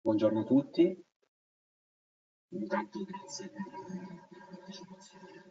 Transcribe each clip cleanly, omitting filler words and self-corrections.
Buongiorno a tutti. Intanto grazie per la partecipazione.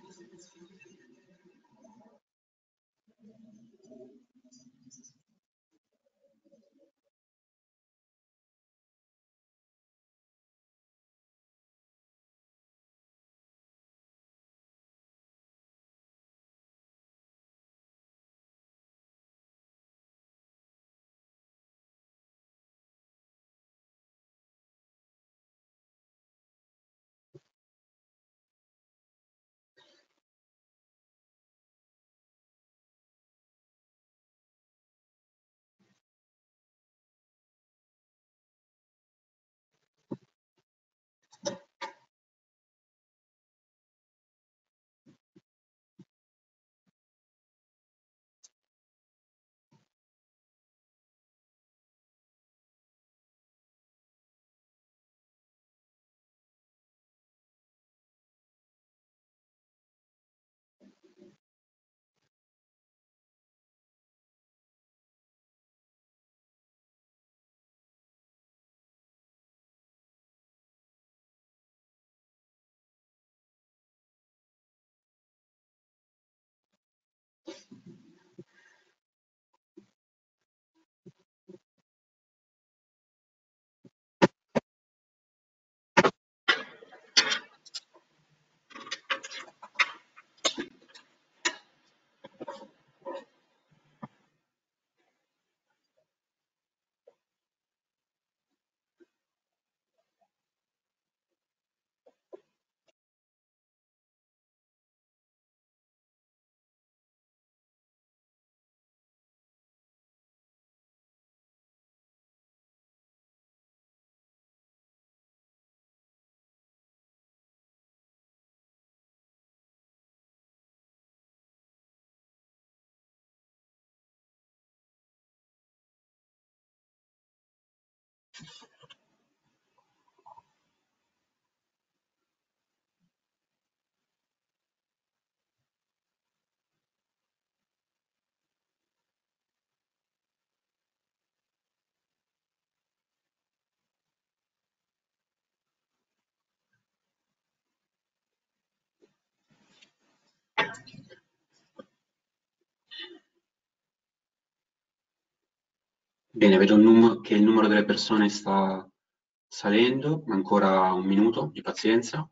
Bene, vedo che il numero delle persone sta salendo, ancora un minuto di pazienza.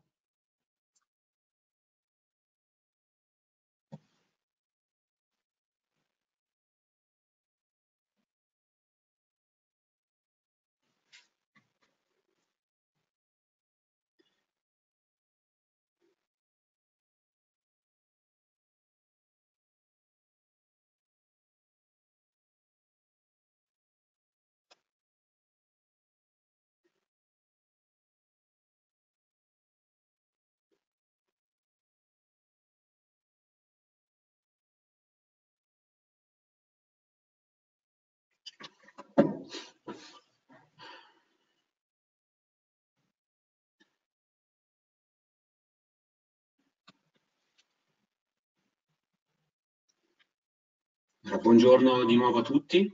Allora, buongiorno di nuovo a tutti.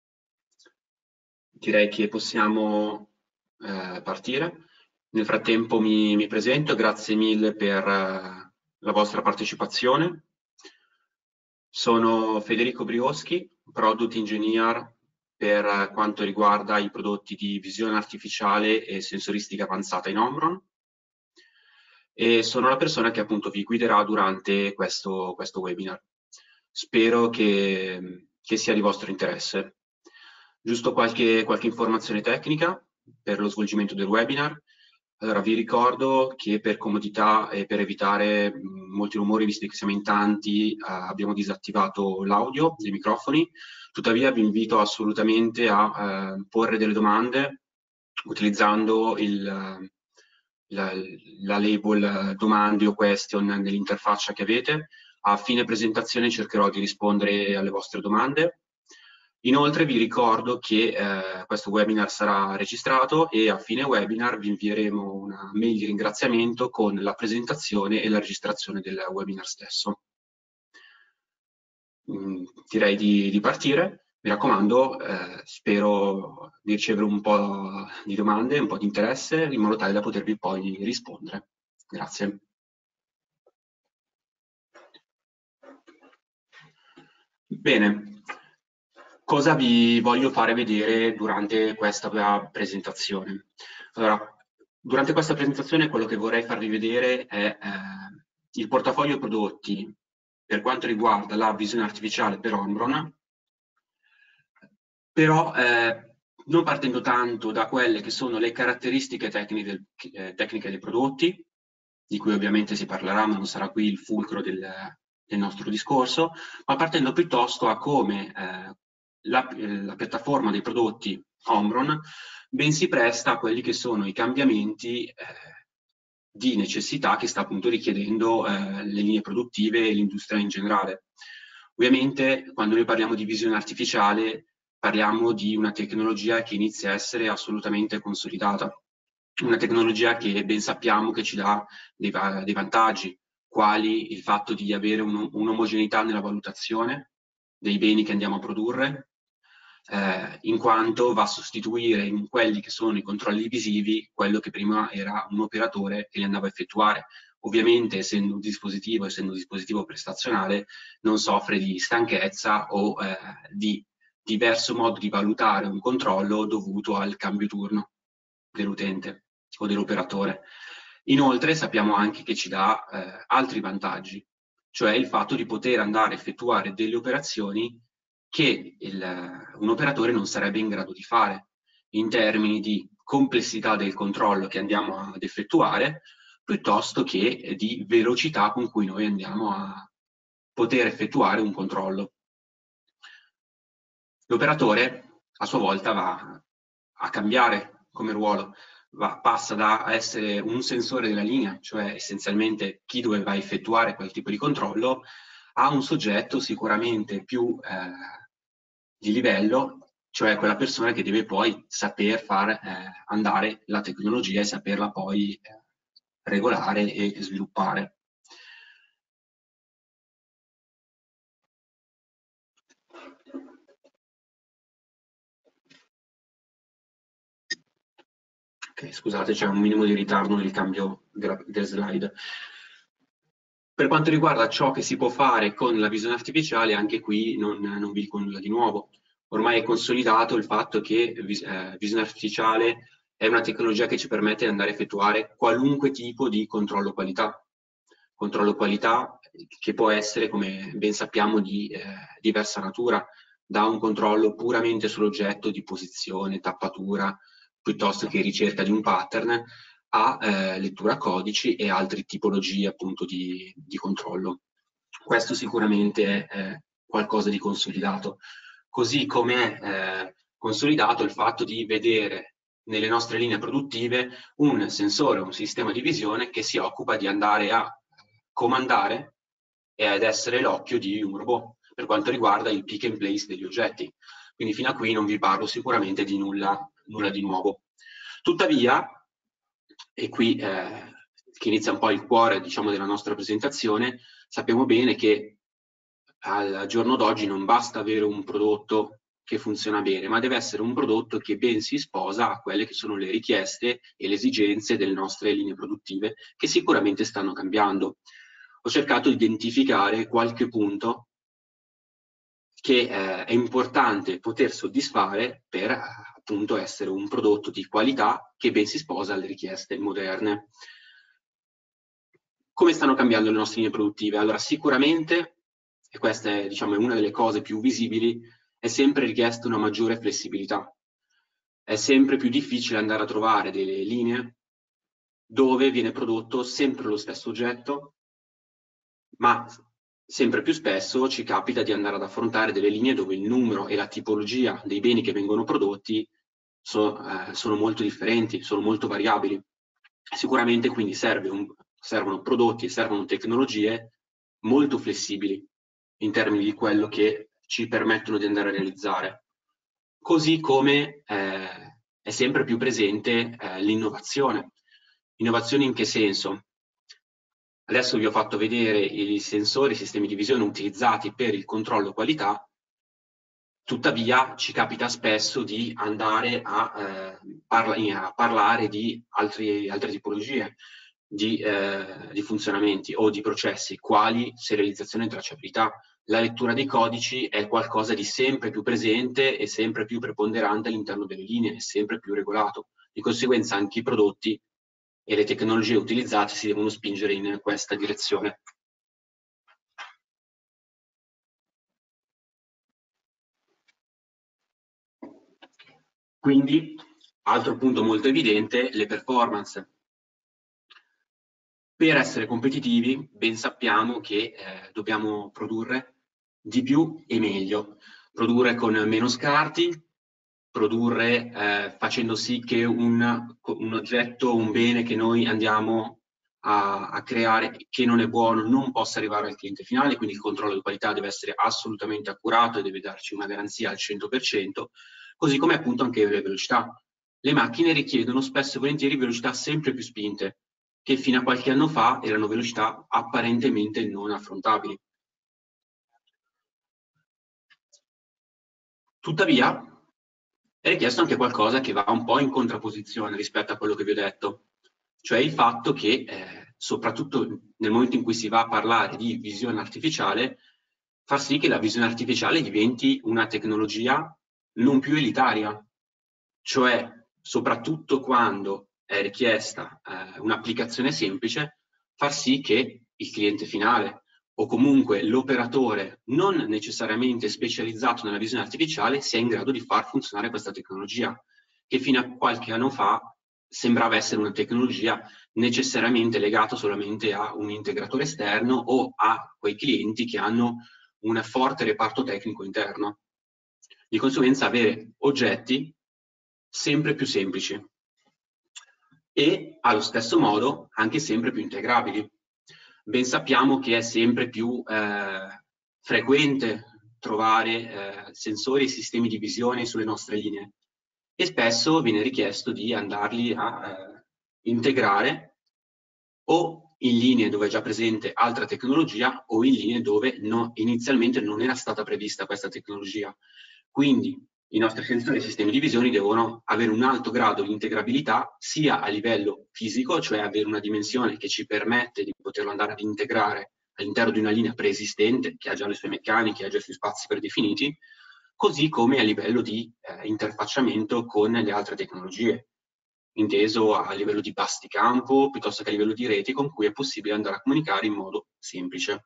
Direi che possiamo partire. Nel frattempo mi presento, grazie mille per la vostra partecipazione. Sono Federico Brioschi, Product Engineer per quanto riguarda i prodotti di visione artificiale e sensoristica avanzata in Omron, e sono la persona che appunto vi guiderà durante questo webinar. Spero che sia di vostro interesse. Giusto qualche informazione tecnica per lo svolgimento del webinar. Allora, vi ricordo che per comodità e per evitare molti rumori, visto che siamo in tanti, abbiamo disattivato l'audio dei microfoni. Tuttavia vi invito assolutamente a porre delle domande utilizzando la label domande o question nell'interfaccia che avete. A fine presentazione cercherò di rispondere alle vostre domande. Inoltre vi ricordo che questo webinar sarà registrato e a fine webinar vi invieremo una mail di ringraziamento con la presentazione e la registrazione del webinar stesso. Direi di partire. Mi raccomando, spero di ricevere un po' di domande, un po' di interesse, in modo tale da potervi poi rispondere. Grazie. Bene, cosa vi voglio fare vedere durante questa presentazione? Allora, durante questa presentazione quello che vorrei farvi vedere è il portafoglio prodotti per quanto riguarda la visione artificiale per Omron, però non partendo tanto da quelle che sono le caratteristiche tecniche dei prodotti, di cui ovviamente si parlerà, ma non sarà qui il fulcro del nostro discorso, ma partendo piuttosto a come la piattaforma dei prodotti Omron ben si presta a quelli che sono i cambiamenti di necessità che sta appunto richiedendo le linee produttive e l'industria in generale. Ovviamente quando noi parliamo di visione artificiale parliamo di una tecnologia che inizia a essere assolutamente consolidata, una tecnologia che ben sappiamo che ci dà dei vantaggi, quali il fatto di avere un'omogeneità nella valutazione dei beni che andiamo a produrre, in quanto va a sostituire in quelli che sono i controlli visivi quello che prima era un operatore che li andava a effettuare. Ovviamente, essendo un dispositivo prestazionale, non soffre di stanchezza o di diverso modo di valutare un controllo dovuto al cambio turno dell'utente o dell'operatore. Inoltre sappiamo anche che ci dà altri vantaggi, cioè il fatto di poter andare a effettuare delle operazioni che un operatore non sarebbe in grado di fare in termini di complessità del controllo che andiamo ad effettuare, piuttosto che di velocità con cui noi andiamo a poter effettuare un controllo. L'operatore a sua volta va a cambiare come ruolo, passa da essere un sensore della linea, cioè essenzialmente chi doveva effettuare quel tipo di controllo, a un soggetto sicuramente più di livello, cioè quella persona che deve poi saper far andare la tecnologia e saperla poi regolare e sviluppare. Ok, scusate, c'è un minimo di ritardo nel cambio delle slide. Per quanto riguarda ciò che si può fare con la visione artificiale, anche qui non vi dico nulla di nuovo. Ormai è consolidato il fatto che visione artificiale è una tecnologia che ci permette di andare a effettuare qualunque tipo di controllo qualità. Controllo qualità che può essere, come ben sappiamo, di diversa natura, da un controllo puramente sull'oggetto di posizione, tappatura, piuttosto che ricerca di un pattern, a lettura codici e altre tipologie appunto di controllo. Questo sicuramente è qualcosa di consolidato. Così come è consolidato il fatto di vedere nelle nostre linee produttive un sensore, un sistema di visione che si occupa di andare a comandare e ad essere l'occhio di un robot per quanto riguarda il pick and place degli oggetti. Quindi fino a qui non vi parlo sicuramente di nulla di nuovo. Tuttavia, e qui che inizia un po' il cuore, diciamo, della nostra presentazione, sappiamo bene che al giorno d'oggi non basta avere un prodotto che funziona bene, ma deve essere un prodotto che ben si sposa a quelle che sono le richieste e le esigenze delle nostre linee produttive, che sicuramente stanno cambiando. Ho cercato di identificare qualche punto che è importante poter soddisfare per appunto essere un prodotto di qualità che ben si sposa alle richieste moderne. Come stanno cambiando le nostre linee produttive? Allora, sicuramente, e questa è, diciamo, è una delle cose più visibili, è sempre richiesta una maggiore flessibilità. È sempre più difficile andare a trovare delle linee dove viene prodotto sempre lo stesso oggetto, ma sempre più spesso ci capita di andare ad affrontare delle linee dove il numero e la tipologia dei beni che vengono prodotti sono molto differenti, sono molto variabili. Sicuramente quindi servono prodotti e servono tecnologie molto flessibili in termini di quello che ci permettono di andare a realizzare. Così come è sempre più presente l'innovazione. Innovazione in che senso? Adesso vi ho fatto vedere i sensori, i sistemi di visione utilizzati per il controllo qualità. Tuttavia ci capita spesso di andare a parlare di altre tipologie di funzionamenti o di processi, quali serializzazione e tracciabilità. La lettura dei codici è qualcosa di sempre più presente e sempre più preponderante all'interno delle linee, è sempre più regolato. Di conseguenza anche i prodotti e le tecnologie utilizzate si devono spingere in questa direzione. Quindi, altro punto molto evidente, le performance. Per essere competitivi, ben sappiamo che dobbiamo produrre di più e meglio. Produrre con meno scarti, produrre facendo sì che un oggetto, un bene che noi andiamo a creare, che non è buono, non possa arrivare al cliente finale, quindi il controllo di qualità deve essere assolutamente accurato e deve darci una garanzia al 100%, così come appunto anche le velocità. Le macchine richiedono spesso e volentieri velocità sempre più spinte, che fino a qualche anno fa erano velocità apparentemente non affrontabili. Tuttavia, è richiesto anche qualcosa che va un po' in contrapposizione rispetto a quello che vi ho detto, cioè il fatto che, soprattutto nel momento in cui si va a parlare di visione artificiale, far sì che la visione artificiale diventi una tecnologia non più elitaria, cioè soprattutto quando è richiesta un'applicazione semplice, far sì che il cliente finale o comunque l'operatore non necessariamente specializzato nella visione artificiale sia in grado di far funzionare questa tecnologia, che fino a qualche anno fa sembrava essere una tecnologia necessariamente legata solamente a un integratore esterno o a quei clienti che hanno un forte reparto tecnico interno. Di conseguenza avere oggetti sempre più semplici e allo stesso modo anche sempre più integrabili. Ben sappiamo che è sempre più frequente trovare sensori e sistemi di visione sulle nostre linee e spesso viene richiesto di andarli a integrare o in linee dove è già presente altra tecnologia o in linee dove inizialmente non era stata prevista questa tecnologia. Quindi i nostri sensori e sistemi di visione devono avere un alto grado di integrabilità sia a livello fisico, cioè avere una dimensione che ci permette di poterlo andare ad integrare all'interno di una linea preesistente che ha già le sue meccaniche, ha già i suoi spazi predefiniti, così come a livello di interfacciamento con le altre tecnologie, inteso a livello di basticampo piuttosto che a livello di reti con cui è possibile andare a comunicare in modo semplice.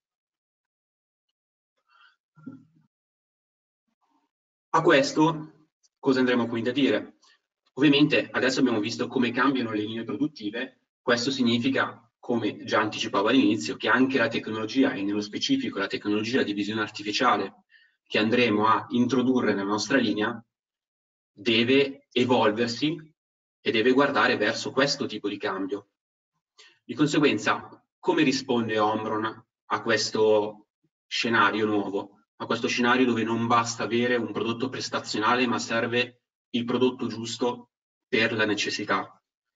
A questo cosa andremo quindi a dire? Ovviamente adesso abbiamo visto come cambiano le linee produttive, questo significa, come già anticipavo all'inizio, che anche la tecnologia, e nello specifico la tecnologia di visione artificiale che andremo a introdurre nella nostra linea, deve evolversi e deve guardare verso questo tipo di cambio. Di conseguenza, come risponde Omron a questo scenario nuovo? A questo scenario dove non basta avere un prodotto prestazionale, ma serve il prodotto giusto per la necessità.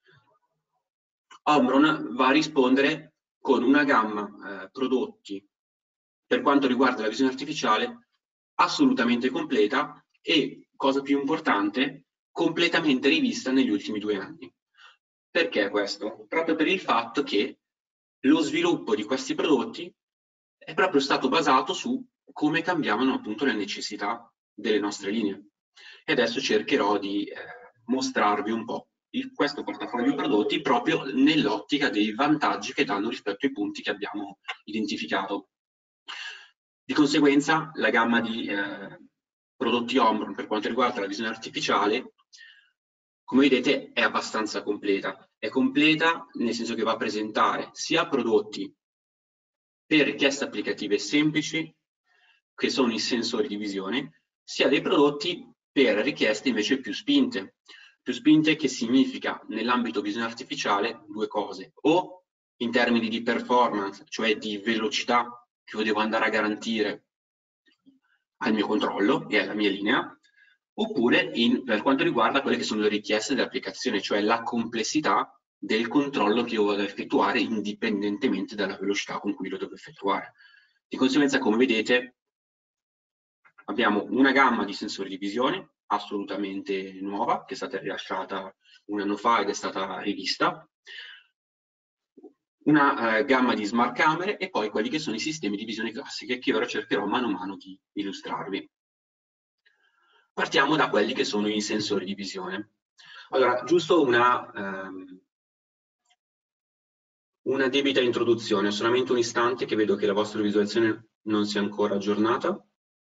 Omron va a rispondere con una gamma prodotti per quanto riguarda la visione artificiale assolutamente completa e, cosa più importante, completamente rivista negli ultimi 2 anni. Perché questo? Proprio per il fatto che lo sviluppo di questi prodotti è proprio stato basato su come cambiavano appunto le necessità delle nostre linee. E adesso cercherò di mostrarvi un po' questo portafoglio di prodotti proprio nell'ottica dei vantaggi che danno rispetto ai punti che abbiamo identificato. Di conseguenza la gamma di prodotti Omron per quanto riguarda la visione artificiale, come vedete, è abbastanza completa. È completa nel senso che va a presentare sia prodotti per richieste applicative semplici, che sono i sensori di visione, sia dei prodotti per richieste invece più spinte. Più spinte che significa nell'ambito visione artificiale 2 cose, o in termini di performance, cioè di velocità che io devo andare a garantire al mio controllo e alla mia linea, oppure per quanto riguarda quelle che sono le richieste dell'applicazione, cioè la complessità del controllo che io vado ad effettuare indipendentemente dalla velocità con cui lo devo effettuare. Di conseguenza, come vedete, Abbiamo una gamma di sensori di visione assolutamente nuova, che è stata rilasciata un anno fa ed è stata rivista, una gamma di smart camere e poi quelli che sono i sistemi di visione classiche che ora cercherò mano a mano di illustrarvi. Partiamo da quelli che sono i sensori di visione. Allora, giusto una debita introduzione, solamente un istante che vedo che la vostra visualizzazione non sia ancora aggiornata.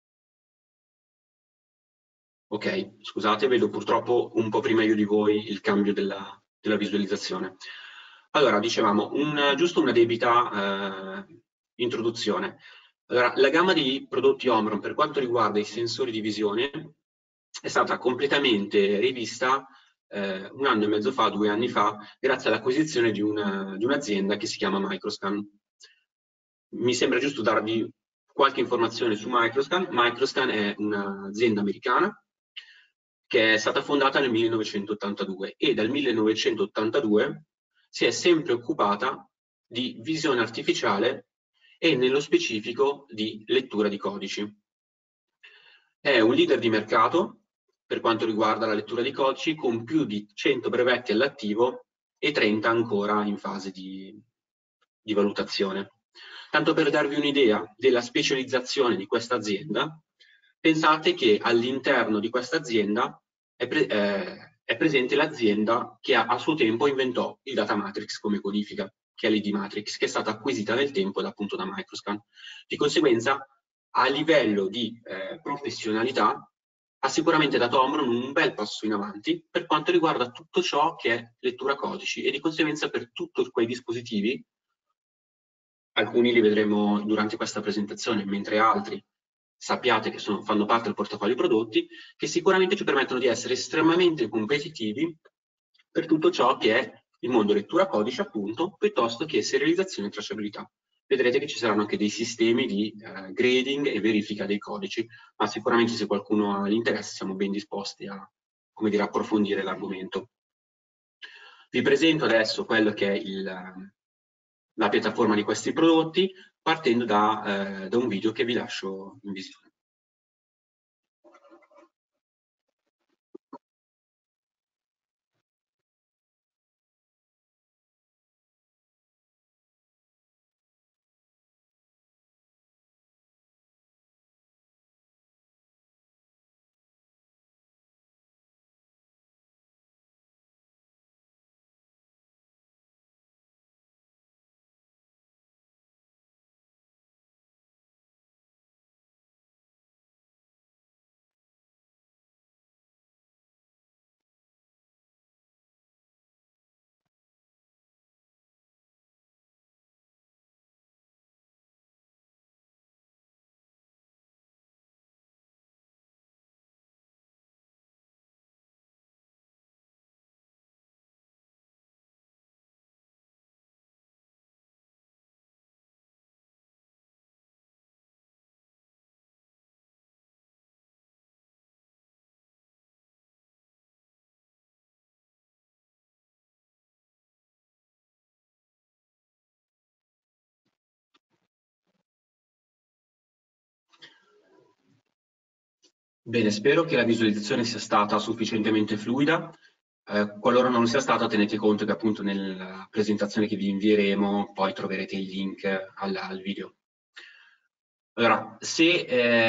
Ok, scusate, vedo purtroppo un po' prima io di voi il cambio della visualizzazione. Allora, dicevamo, giusto una debita introduzione. Allora, la gamma di prodotti Omron per quanto riguarda i sensori di visione è stata completamente rivista un anno e mezzo fa, 2 anni fa, grazie all'acquisizione di un'azienda che si chiama Microscan. Mi sembra giusto darvi qualche informazione su Microscan. Microscan è un'azienda americana che è stata fondata nel 1982 e dal 1982 si è sempre occupata di visione artificiale e nello specifico di lettura di codici. È un leader di mercato per quanto riguarda la lettura di codici, con più di 100 brevetti all'attivo e 30 ancora in fase di valutazione. Tanto per darvi un'idea della specializzazione di questa azienda, pensate che all'interno di questa azienda è presente l'azienda che a suo tempo inventò il data matrix come codifica, che è l'ID Matrix, che è stata acquisita nel tempo appunto da Microscan. Di conseguenza, a livello di professionalità, ha sicuramente dato Omron un bel passo in avanti per quanto riguarda tutto ciò che è lettura codici e di conseguenza per tutti quei dispositivi, alcuni li vedremo durante questa presentazione, mentre altri sappiate che fanno parte del portafoglio prodotti, che sicuramente ci permettono di essere estremamente competitivi per tutto ciò che è il mondo lettura codice, appunto, piuttosto che serializzazione e tracciabilità. Vedrete che ci saranno anche dei sistemi di grading e verifica dei codici, ma sicuramente se qualcuno ha l'interesse siamo ben disposti a, come dire, approfondire l'argomento. Vi presento adesso quello che è la piattaforma di questi prodotti, partendo da un video che vi lascio in visione. Bene, spero che la visualizzazione sia stata sufficientemente fluida. Qualora non sia stata, tenete conto che appunto nella presentazione che vi invieremo poi troverete il link al video. Allora, se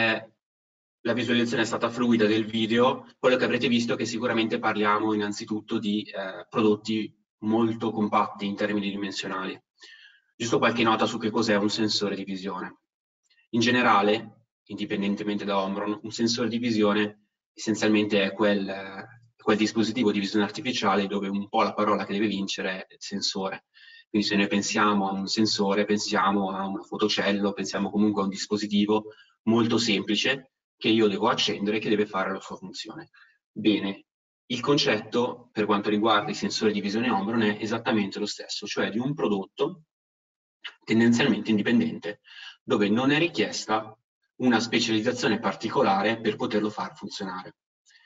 la visualizzazione è stata fluida del video, quello che avrete visto è che sicuramente parliamo innanzitutto di prodotti molto compatti in termini dimensionali. Giusto qualche nota su che cos'è un sensore di visione. In generale, indipendentemente da Omron, un sensore di visione essenzialmente è quel dispositivo di visione artificiale dove un po' la parola che deve vincere è sensore. Quindi se noi pensiamo a un sensore, pensiamo a un fotocello, pensiamo comunque a un dispositivo molto semplice che io devo accendere e che deve fare la sua funzione. Bene, il concetto per quanto riguarda i sensori di visione Omron è esattamente lo stesso, cioè di un prodotto tendenzialmente indipendente, dove non è richiesta una specializzazione particolare per poterlo far funzionare.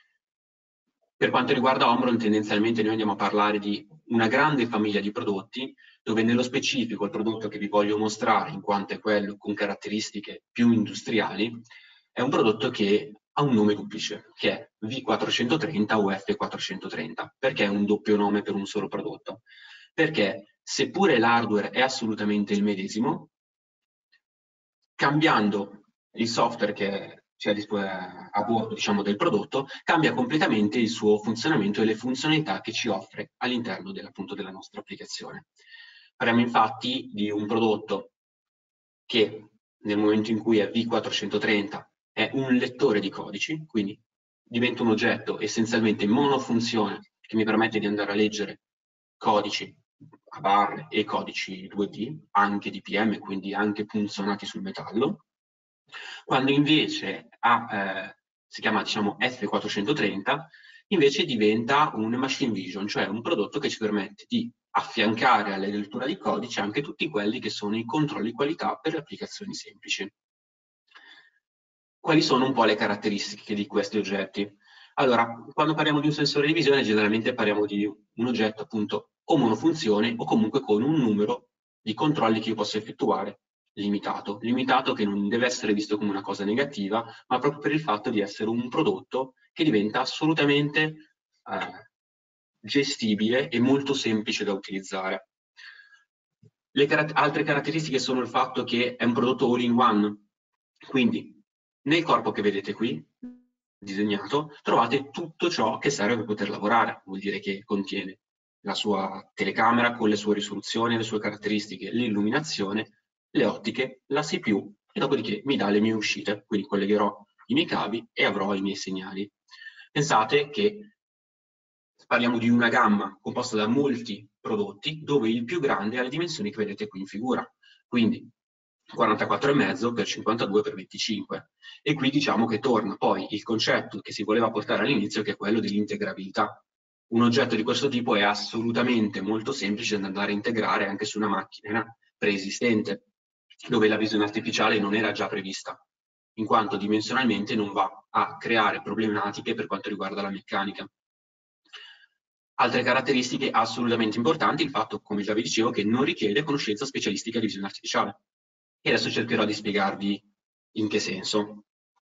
Per quanto riguarda Omron, tendenzialmente noi andiamo a parlare di una grande famiglia di prodotti, dove nello specifico il prodotto che vi voglio mostrare, in quanto è quello con caratteristiche più industriali, è un prodotto che ha un nome duplice, che è V430 o F430. Perché è un doppio nome per un solo prodotto? Perché seppure l'hardware è assolutamente il medesimo, cambiando il software che c'è a bordo, diciamo, del prodotto, cambia completamente il suo funzionamento e le funzionalità che ci offre all'interno appunto della nostra applicazione. Parliamo infatti di un prodotto che nel momento in cui è V430 è un lettore di codici, quindi diventa un oggetto essenzialmente monofunzione che mi permette di andare a leggere codici a barre e codici 2D, anche DPM, quindi anche punzonati sul metallo, quando invece si chiama, diciamo, F430, invece diventa un machine vision, cioè un prodotto che ci permette di affiancare alla lettura di codice anche tutti quelli che sono i controlli qualità per le applicazioni semplici. Quali sono un po' le caratteristiche di questi oggetti? Allora, quando parliamo di un sensore di visione, generalmente parliamo di un oggetto appunto o monofunzione o comunque con un numero di controlli che io posso effettuare limitato. Limitato che non deve essere visto come una cosa negativa, ma proprio per il fatto di essere un prodotto che diventa assolutamente gestibile e molto semplice da utilizzare. Altre caratteristiche sono il fatto che è un prodotto all-in-one, quindi nel corpo che vedete qui, disegnato, trovate tutto ciò che serve per poter lavorare. Vuol dire che contiene la sua telecamera con le sue risoluzioni, le sue caratteristiche, l'illuminazione, le ottiche, la CPU e dopodiché mi dà le mie uscite, quindi collegherò i miei cavi e avrò i miei segnali. Pensate che parliamo di una gamma composta da molti prodotti, dove il più grande ha le dimensioni che vedete qui in figura. Quindi 44,5 per 52 per 25. E qui diciamo che torna poi il concetto che si voleva portare all'inizio, che è quello dell'integrabilità. Un oggetto di questo tipo è assolutamente molto semplice da andare a integrare anche su una macchina preesistente, dove la visione artificiale non era già prevista, in quanto dimensionalmente non va a creare problematiche per quanto riguarda la meccanica. Altre caratteristiche assolutamente importanti, il fatto, come già vi dicevo, che non richiede conoscenza specialistica di visione artificiale. E adesso cercherò di spiegarvi in che senso.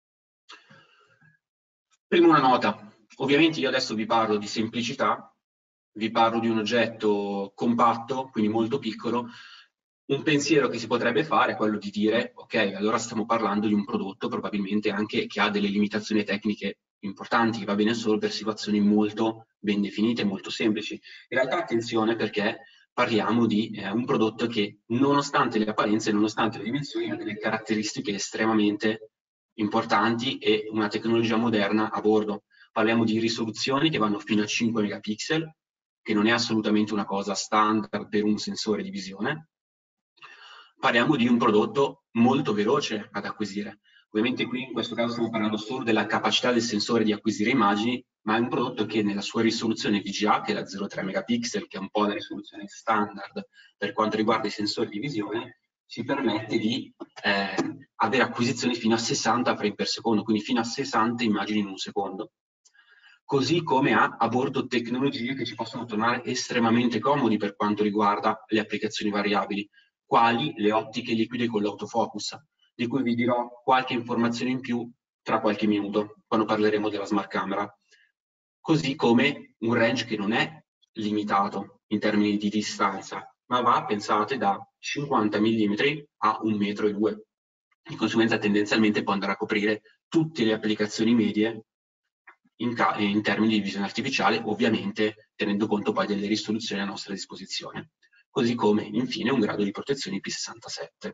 Prima una nota. Ovviamente io adesso vi parlo di semplicità, vi parlo di un oggetto compatto, quindi molto piccolo. Un pensiero che si potrebbe fare è quello di dire, ok, allora stiamo parlando di un prodotto probabilmente anche che ha delle limitazioni tecniche importanti, che va bene solo per situazioni molto ben definite, molto semplici. In realtà attenzione, perché parliamo di un prodotto che, nonostante le apparenze, nonostante le dimensioni, ha delle caratteristiche estremamente importanti e una tecnologia moderna a bordo. Parliamo di risoluzioni che vanno fino a 5 megapixel, che non è assolutamente una cosa standard per un sensore di visione. Parliamo di un prodotto molto veloce ad acquisire. Ovviamente qui in questo caso stiamo parlando solo della capacità del sensore di acquisire immagini, ma è un prodotto che nella sua risoluzione VGA, che è la 0,3 megapixel, che è un po' la risoluzione standard per quanto riguarda i sensori di visione, ci permette di avere acquisizioni fino a 60 frame per secondo, quindi fino a 60 immagini in un secondo. Così come ha a bordo tecnologie che ci possono tornare estremamente comodi per quanto riguarda le applicazioni variabili, quali le ottiche liquide con l'autofocus, di cui vi dirò qualche informazione in più tra qualche minuto, quando parleremo della smart camera. Così come un range che non è limitato in termini di distanza, ma va, pensate, da 50 mm a 1,2 m. Di conseguenza tendenzialmente può andare a coprire tutte le applicazioni medie in termini di visione artificiale, ovviamente tenendo conto poi delle risoluzioni a nostra disposizione, così come infine un grado di protezione IP67.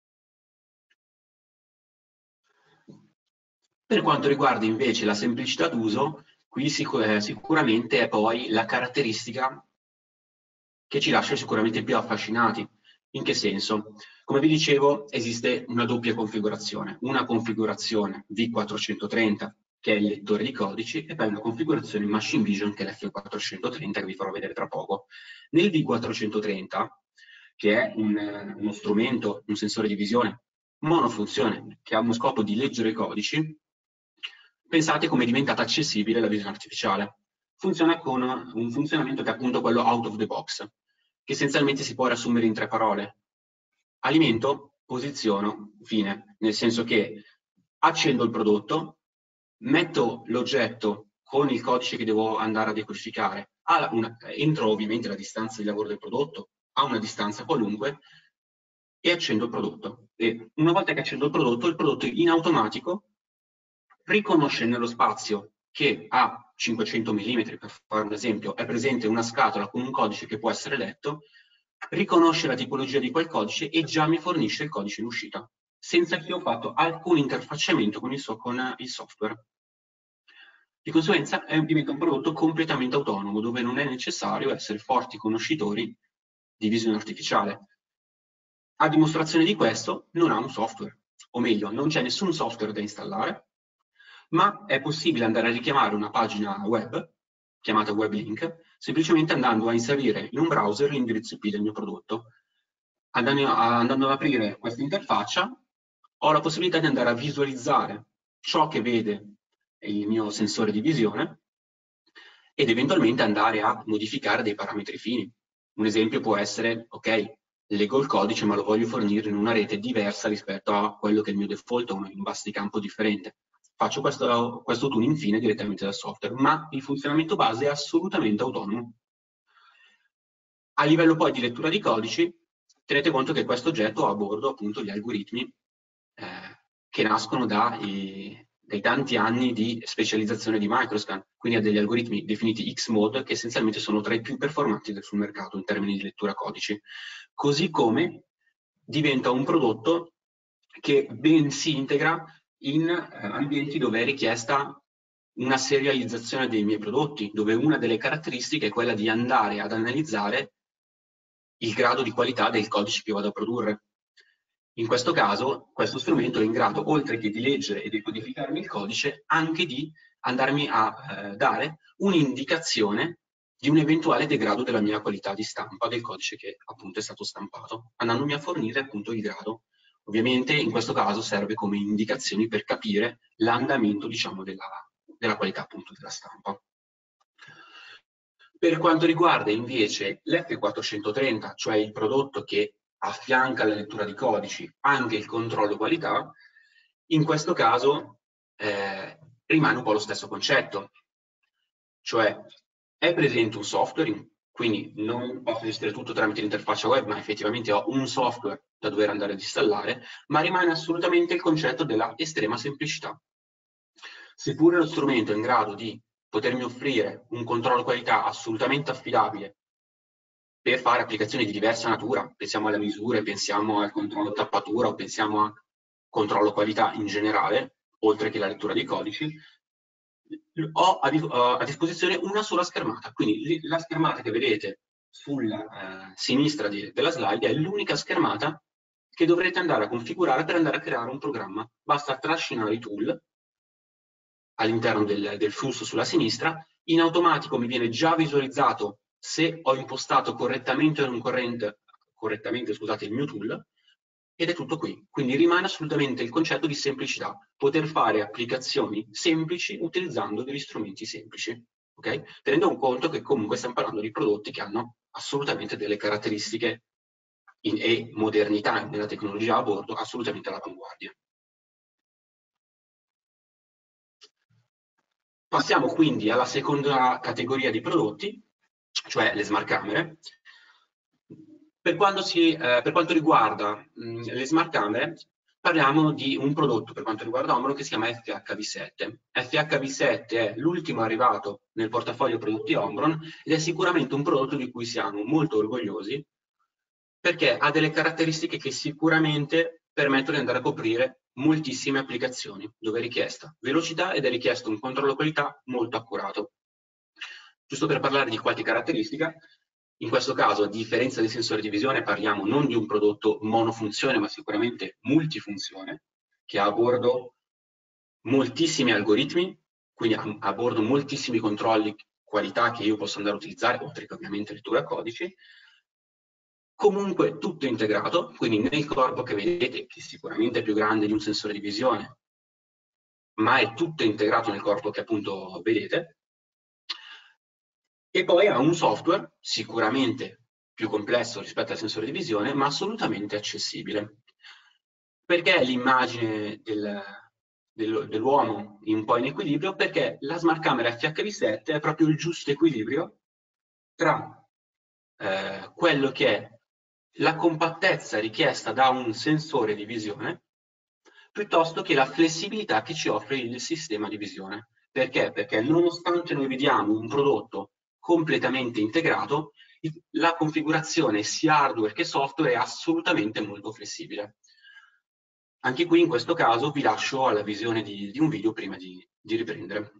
Per quanto riguarda invece la semplicità d'uso, qui sicuramente è poi la caratteristica che ci lascia sicuramente più affascinati. In che senso? Come vi dicevo, esiste una doppia configurazione. Una configurazione V430, che è il lettore di codici, e poi una configurazione Machine Vision, che è l'F430, che vi farò vedere tra poco. Nel V430, che è uno strumento, un sensore di visione monofunzione, che ha uno scopo di leggere codici, pensate come è diventata accessibile la visione artificiale. Funziona con un funzionamento che è appunto quello out of the box, che essenzialmente si può riassumere in 3 parole. Alimento, posiziono, fine. Nel senso che accendo il prodotto, metto l'oggetto con il codice che devo andare a decodificare, entro ovviamente la distanza di lavoro del prodotto, a una distanza qualunque, e accendo il prodotto. E una volta che accendo il prodotto in automatico riconosce nello spazio che a 500 mm, per fare un esempio, è presente una scatola con un codice che può essere letto, riconosce la tipologia di quel codice e già mi fornisce il codice in uscita, senza che io ho fatto alcun interfacciamento con il software. Di conseguenza diventa un prodotto completamente autonomo, dove non è necessario essere forti conoscitori di visione artificiale. A dimostrazione di questo non ha un software, o meglio, non c'è nessun software da installare, ma è possibile andare a richiamare una pagina web, chiamata web link, semplicemente andando a inserire in un browser l'indirizzo IP del mio prodotto. Andando ad aprire questa interfaccia, ho la possibilità di andare a visualizzare ciò che vede il mio sensore di visione ed eventualmente andare a modificare dei parametri fini. Un esempio può essere, ok, leggo il codice ma lo voglio fornire in una rete diversa rispetto a quello che è il mio default, in un bus di campo differente. Faccio questo tuning fine direttamente dal software, ma il funzionamento base è assolutamente autonomo. A livello poi di lettura di codici, tenete conto che questo oggetto ha a bordo appunto gli algoritmi che nascono dai tanti anni di specializzazione di Microscan, quindi ha degli algoritmi definiti Xmode che essenzialmente sono tra i più performanti sul mercato in termini di lettura codici. Così come diventa un prodotto che ben si integra in ambienti dove è richiesta una serializzazione dei miei prodotti, dove una delle caratteristiche è quella di andare ad analizzare il grado di qualità del codice che vado a produrre. In questo caso, questo strumento è in grado, oltre che di leggere e di codificarmi il codice, anche di andarmi a dare un'indicazione di un eventuale degrado della mia qualità di stampa del codice che appunto è stato stampato, andandomi a fornire appunto il grado. Ovviamente in questo caso serve come indicazioni per capire l'andamento, diciamo, della qualità appunto della stampa. Per quanto riguarda invece l'F430, cioè il prodotto che affianca alla lettura di codici anche il controllo qualità, in questo caso rimane un po' lo stesso concetto, cioè è presente un software, quindi non posso gestire tutto tramite l'interfaccia web, ma effettivamente ho un software da dover andare ad installare, ma rimane assolutamente il concetto della estrema semplicità. Seppure lo strumento è in grado di potermi offrire un controllo qualità assolutamente affidabile per fare applicazioni di diversa natura, pensiamo alle misure, pensiamo al controllo tappatura o pensiamo a controllo qualità in generale, oltre che la lettura dei codici, ho a disposizione una sola schermata. Quindi la schermata che vedete sulla sinistra della slide è l'unica schermata che dovrete andare a configurare per andare a creare un programma. Basta trascinare i tool all'interno del flusso sulla sinistra, in automatico mi viene già visualizzato se ho impostato correttamente o non correttamente, scusate, il mio tool, ed è tutto qui. Quindi rimane assolutamente il concetto di semplicità, poter fare applicazioni semplici utilizzando degli strumenti semplici, okay? Tenendo conto che comunque stiamo parlando di prodotti che hanno assolutamente delle caratteristiche e modernità nella tecnologia a bordo assolutamente all'avanguardia. Passiamo quindi alla seconda categoria di prodotti, cioè le smart camere. Per quanto riguarda le smart camere, parliamo di un prodotto per quanto riguarda Omron che si chiama FHV7. FHV7 è l'ultimo arrivato nel portafoglio prodotti Omron ed è sicuramente un prodotto di cui siamo molto orgogliosi perché ha delle caratteristiche che sicuramente permettono di andare a coprire moltissime applicazioni dove è richiesta velocità ed è richiesto un controllo qualità molto accurato. Giusto per parlare di qualche caratteristica, in questo caso, a differenza dei sensori di visione, parliamo non di un prodotto monofunzione, ma sicuramente multifunzione, che ha a bordo moltissimi algoritmi, quindi ha a bordo moltissimi controlli qualità che io posso andare a utilizzare, oltre che ovviamente lettura codici. Comunque tutto integrato, quindi nel corpo che vedete, che sicuramente è più grande di un sensore di visione, ma è tutto integrato nel corpo che appunto vedete. E poi ha un software sicuramente più complesso rispetto al sensore di visione, ma assolutamente accessibile. Perché l'immagine dell'uomo un po' in equilibrio, perché la smart camera FHV7 è proprio il giusto equilibrio tra quello che è la compattezza richiesta da un sensore di visione piuttosto che la flessibilità che ci offre il sistema di visione. Perché? Perché nonostante noi vediamo un prodotto completamente integrato, la configurazione sia hardware che software è assolutamente molto flessibile. Anche qui in questo caso vi lascio alla visione di un video prima di riprendere.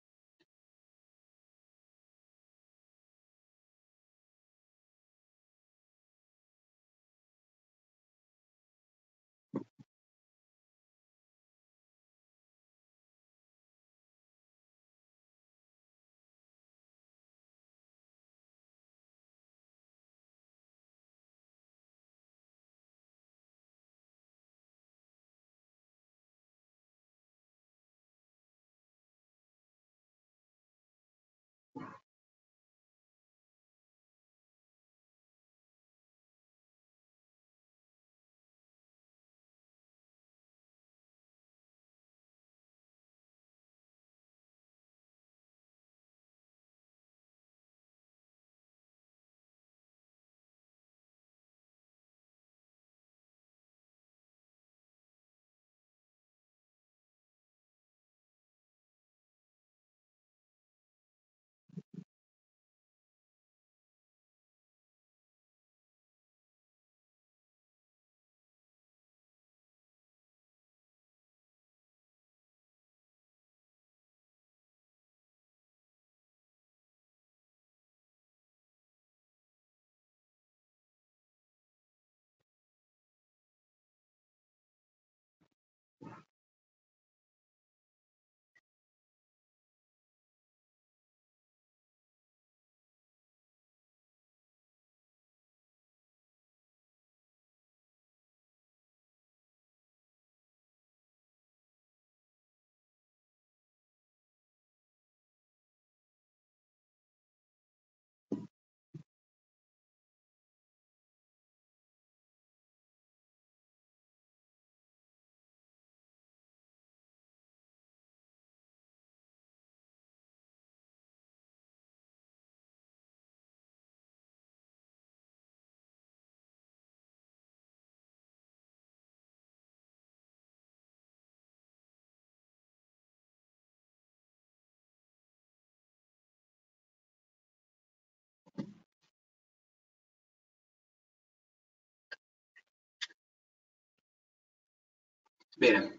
Bene,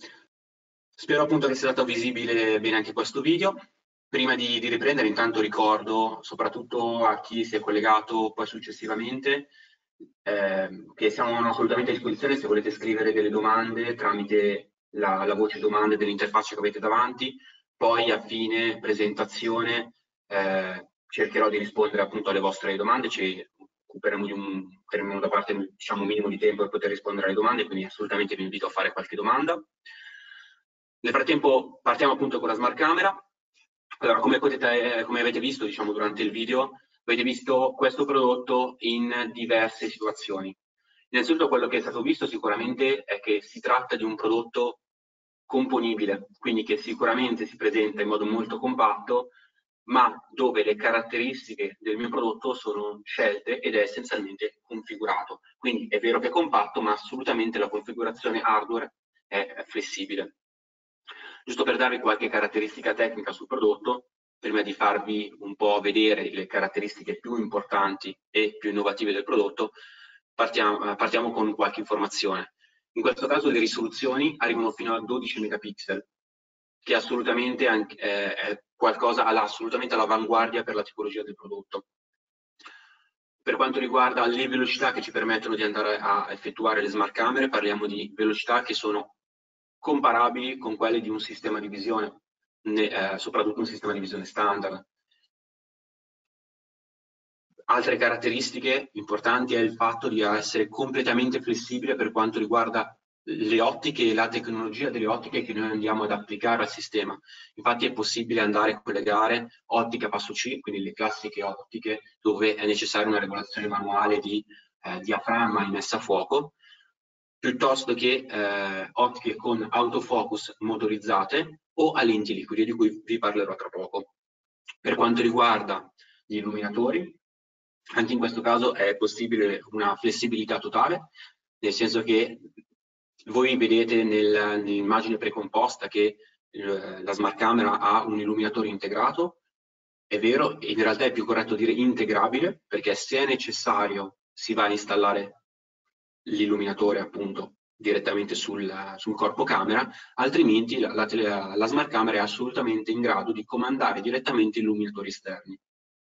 spero appunto che sia stato visibile bene anche questo video. Prima di riprendere, intanto ricordo, soprattutto a chi si è collegato poi successivamente, che siamo assolutamente a disposizione se volete scrivere delle domande tramite la voce domande dell'interfaccia che avete davanti. Poi a fine presentazione cercherò di rispondere appunto alle vostre domande, ci occuperemo terremo da parte diciamo, un minimo di tempo per poter rispondere alle domande, quindi assolutamente vi invito a fare qualche domanda. Nel frattempo partiamo appunto con la smart camera. Allora, come avete visto diciamo, durante il video, avete visto questo prodotto in diverse situazioni. Innanzitutto quello che è stato visto sicuramente è che si tratta di un prodotto componibile, quindi che sicuramente si presenta in modo molto compatto, ma dove le caratteristiche del mio prodotto sono scelte ed è essenzialmente configurato. Quindi è vero che è compatto, ma assolutamente la configurazione hardware è flessibile. Giusto per darvi qualche caratteristica tecnica sul prodotto, prima di farvi un po' vedere le caratteristiche più importanti e più innovative del prodotto, partiamo con qualche informazione. In questo caso le risoluzioni arrivano fino a 12 megapixel, che assolutamente è qualcosa assolutamente all'avanguardia per la tipologia del prodotto. Per quanto riguarda le velocità che ci permettono di andare a effettuare le smart camere, parliamo di velocità che sono comparabili con quelle di un sistema di visione, soprattutto un sistema di visione standard. Altre caratteristiche importanti è il fatto di essere completamente flessibile per quanto riguarda le ottiche e la tecnologia delle ottiche che noi andiamo ad applicare al sistema. Infatti è possibile andare a collegare ottica passo C, quindi le classiche ottiche dove è necessaria una regolazione manuale di diaframma in messa a fuoco, piuttosto che ottiche con autofocus motorizzate o a lenti liquide, di cui vi parlerò tra poco. Per quanto riguarda gli illuminatori, anche in questo caso è possibile una flessibilità totale, nel senso che voi vedete nell'immagine precomposta che la smart camera ha un illuminatore integrato. È vero, in realtà è più corretto dire integrabile, perché se è necessario si va a installare l'illuminatore appunto direttamente sul corpo camera, altrimenti la smart camera è assolutamente in grado di comandare direttamente illuminatori esterni.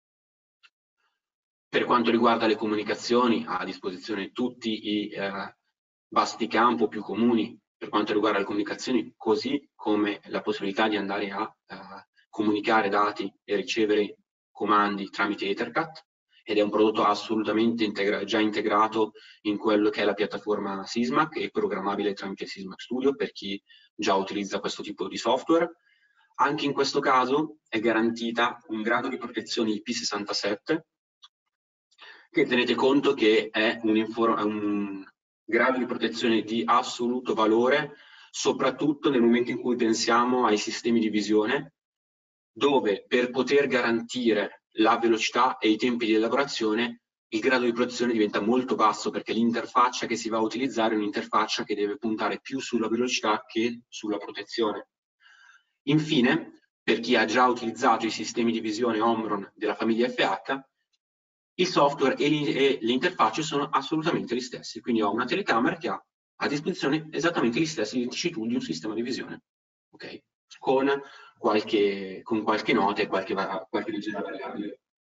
Per quanto riguarda le comunicazioni, ha a disposizione tutti i vasti campo più comuni per quanto riguarda le comunicazioni, così come la possibilità di andare a comunicare dati e ricevere comandi tramite Ethercat, ed è un prodotto assolutamente già integrato in quello che è la piattaforma Sysmac e programmabile tramite Sysmac Studio per chi già utilizza questo tipo di software. Anche in questo caso è garantita un grado di protezione IP67, che tenete conto che è un grado di protezione di assoluto valore, soprattutto nel momento in cui pensiamo ai sistemi di visione, dove per poter garantire la velocità e i tempi di elaborazione il grado di protezione diventa molto basso, perché l'interfaccia che si va a utilizzare è un'interfaccia che deve puntare più sulla velocità che sulla protezione. Infine, per chi ha già utilizzato i sistemi di visione Omron della famiglia FH, il software e le interfacce sono assolutamente gli stessi, quindi ho una telecamera che ha a disposizione esattamente gli stessi identici di un sistema di visione, okay? Con qualche nota e qualche leggera variabile.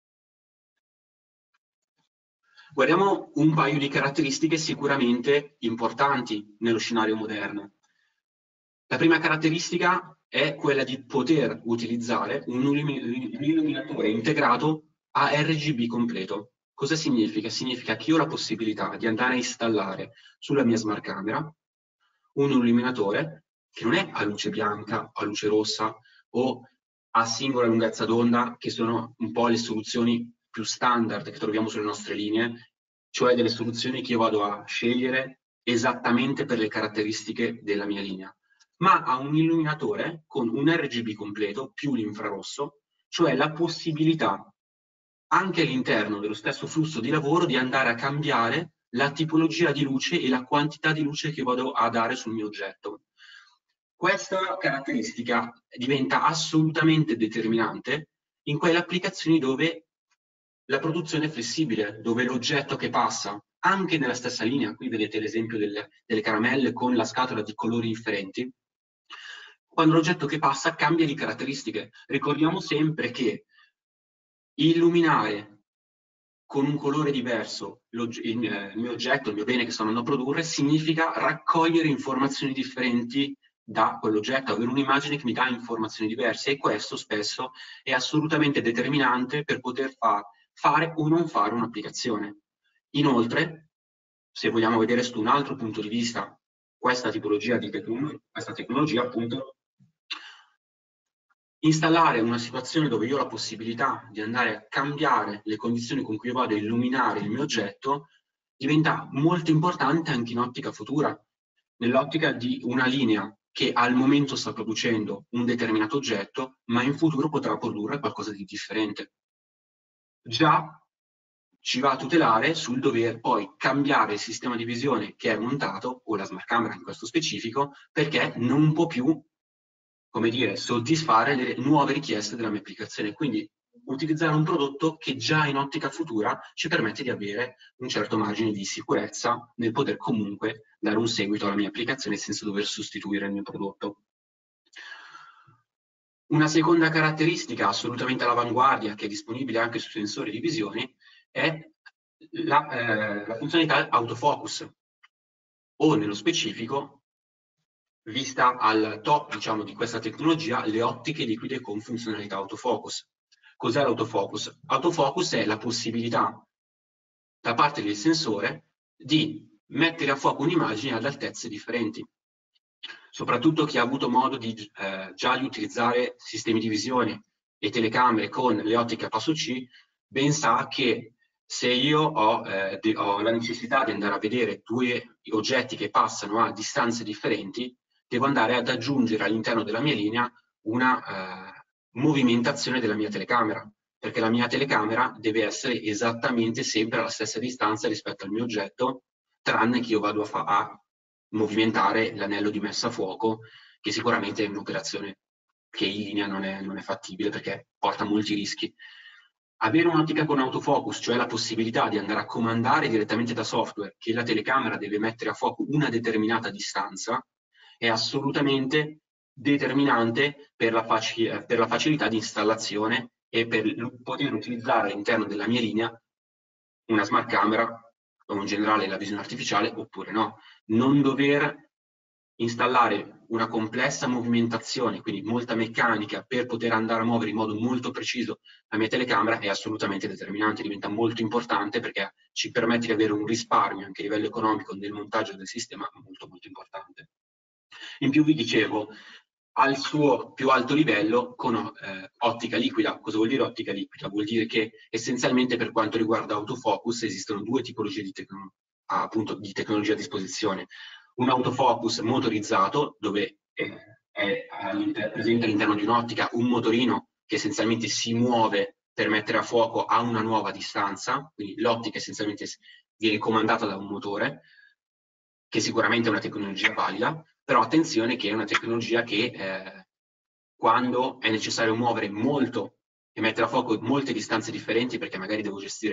Guardiamo un paio di caratteristiche sicuramente importanti nello scenario moderno. La prima caratteristica è quella di poter utilizzare un illuminatore integrato a RGB completo. Cosa significa? Significa che ho la possibilità di andare a installare sulla mia smart camera un illuminatore che non è a luce bianca o a luce rossa o a singola lunghezza d'onda, che sono un po' le soluzioni più standard che troviamo sulle nostre linee, cioè delle soluzioni che io vado a scegliere esattamente per le caratteristiche della mia linea, ma ha un illuminatore con un RGB completo più l'infrarosso, cioè la possibilità anche all'interno dello stesso flusso di lavoro di andare a cambiare la tipologia di luce e la quantità di luce che vado a dare sul mio oggetto. Questa caratteristica diventa assolutamente determinante in quelle applicazioni dove la produzione è flessibile, dove l'oggetto che passa, anche nella stessa linea, qui vedete l'esempio delle caramelle con la scatola di colori differenti, quando l'oggetto che passa cambia di caratteristiche. Ricordiamo sempre che illuminare con un colore diverso il mio oggetto, il mio bene che sto andando a produrre, significa raccogliere informazioni differenti da quell'oggetto, avere un'immagine che mi dà informazioni diverse, e questo spesso è assolutamente determinante per poter fare o non fare un'applicazione. Inoltre, se vogliamo vedere su un altro punto di vista questa tipologia di tecnologia, appunto, installare una situazione dove io ho la possibilità di andare a cambiare le condizioni con cui vado a illuminare il mio oggetto diventa molto importante anche in ottica futura, nell'ottica di una linea che al momento sta producendo un determinato oggetto, ma in futuro potrà produrre qualcosa di differente. Già ci va a tutelare sul dover poi cambiare il sistema di visione che è montato, o la smart camera in questo specifico, perché non può più, come dire, soddisfare le nuove richieste della mia applicazione. Quindi utilizzare un prodotto che già in ottica futura ci permette di avere un certo margine di sicurezza nel poter comunque dare un seguito alla mia applicazione senza dover sostituire il mio prodotto. Una seconda caratteristica assolutamente all'avanguardia, che è disponibile anche sui sensori di visione, è la funzionalità autofocus, o nello specifico, vista al top, diciamo, di questa tecnologia, le ottiche liquide con funzionalità autofocus. Cos'è l'autofocus? Autofocus è la possibilità da parte del sensore di mettere a fuoco un'immagine ad altezze differenti. Soprattutto chi ha avuto modo già di utilizzare sistemi di visione e telecamere con le ottiche a passo C, ben sa che Se io ho la necessità di andare a vedere due oggetti che passano a distanze differenti, devo andare ad aggiungere all'interno della mia linea una movimentazione della mia telecamera, perché la mia telecamera deve essere esattamente sempre alla stessa distanza rispetto al mio oggetto, tranne che io vado a movimentare l'anello di messa a fuoco, che sicuramente è un'operazione che in linea non è fattibile perché porta molti rischi. Avere un'ottica con autofocus, cioè la possibilità di andare a comandare direttamente da software che la telecamera deve mettere a fuoco una determinata distanza, è assolutamente determinante per la facilità di installazione e per poter utilizzare all'interno della mia linea una smart camera o in generale la visione artificiale oppure no. Non dover installare una complessa movimentazione, quindi molta meccanica, per poter andare a muovere in modo molto preciso la mia telecamera è assolutamente determinante, diventa molto importante perché ci permette di avere un risparmio anche a livello economico nel montaggio del sistema molto molto importante. In più vi dicevo, al suo più alto livello con ottica liquida. Cosa vuol dire ottica liquida? Vuol dire che essenzialmente per quanto riguarda autofocus esistono due tipologie di tecnologia a disposizione. Un autofocus motorizzato, dove è presente all'interno di un'ottica un motorino che essenzialmente si muove per mettere a fuoco a una nuova distanza, quindi l'ottica essenzialmente viene comandata da un motore, che sicuramente è una tecnologia valida, però attenzione che è una tecnologia che quando è necessario muovere molto e mettere a fuoco molte distanze differenti, perché magari devo gestire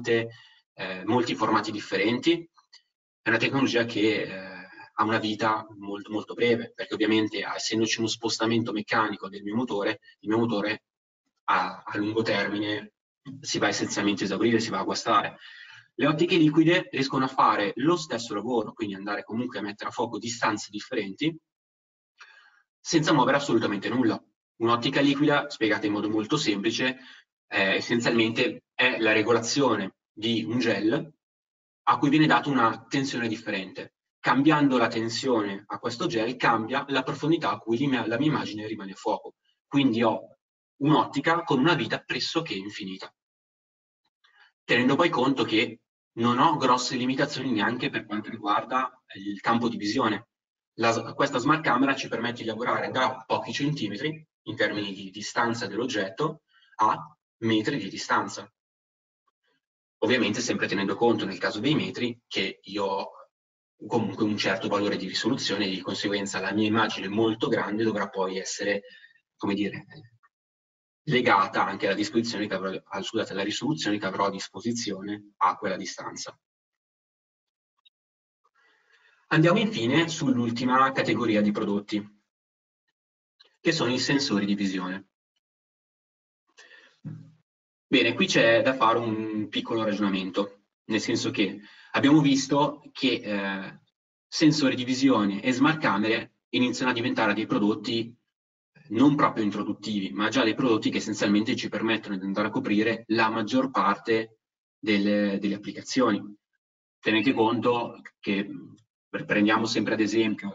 molti formati differenti, è una tecnologia che ha una vita molto molto breve, perché ovviamente essendoci uno spostamento meccanico del mio motore, il mio motore a lungo termine si va essenzialmente a esaurire, si va a guastare. Le ottiche liquide riescono a fare lo stesso lavoro, quindi andare comunque a mettere a fuoco distanze differenti, senza muovere assolutamente nulla. Un'ottica liquida, spiegata in modo molto semplice, essenzialmente è la regolazione di un gel a cui viene data una tensione differente. Cambiando la tensione a questo gel cambia la profondità a cui la mia immagine rimane a fuoco. Quindi ho un'ottica con una vita pressoché infinita. Tenendo poi conto che non ho grosse limitazioni neanche per quanto riguarda il campo di visione. Questa smart camera ci permette di lavorare da pochi centimetri, in termini di distanza dell'oggetto, a metri di distanza. Ovviamente sempre tenendo conto, nel caso dei metri, che io ho comunque un certo valore di risoluzione e di conseguenza la mia immagine molto grande dovrà poi essere, come dire, legata anche alla disposizione che avrò, scusate, alla risoluzione che avrò a disposizione a quella distanza. Andiamo infine sull'ultima categoria di prodotti, che sono i sensori di visione. Bene, qui c'è da fare un piccolo ragionamento, nel senso che abbiamo visto che sensori di visione e smart camere iniziano a diventare dei prodotti non proprio introduttivi, ma già dei prodotti che essenzialmente ci permettono di andare a coprire la maggior parte delle applicazioni. Tenete conto che, prendiamo sempre ad esempio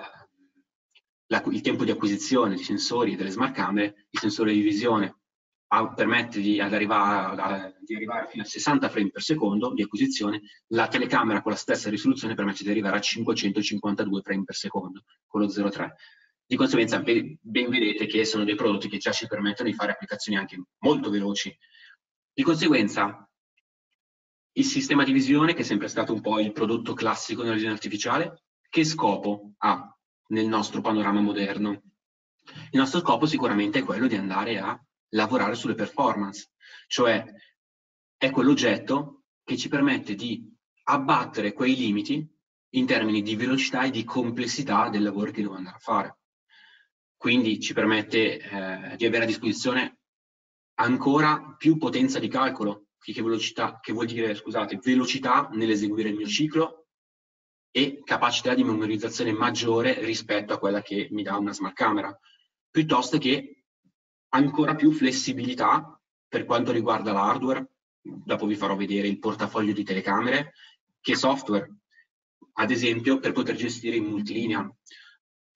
il tempo di acquisizione di sensori delle smart camere, il sensore di visione permette di arrivare fino a 60 frame per secondo di acquisizione, la telecamera con la stessa risoluzione permette di arrivare a 552 frame per secondo con lo 0,3. Di conseguenza ben vedete che sono dei prodotti che già ci permettono di fare applicazioni anche molto veloci. Di conseguenza il sistema di visione, che è sempre stato un po' il prodotto classico della visione artificiale, che scopo ha nel nostro panorama moderno? Il nostro scopo sicuramente è quello di andare a lavorare sulle performance, cioè è quell'oggetto che ci permette di abbattere quei limiti in termini di velocità e di complessità del lavoro che devo andare a fare. Quindi ci permette di avere a disposizione ancora più potenza di calcolo, che vuol dire, scusate, velocità nell'eseguire il mio ciclo e capacità di memorizzazione maggiore rispetto a quella che mi dà una smart camera, piuttosto che ancora più flessibilità per quanto riguarda l'hardware. Dopo vi farò vedere il portafoglio di telecamere, che software, ad esempio per poter gestire in multilinea.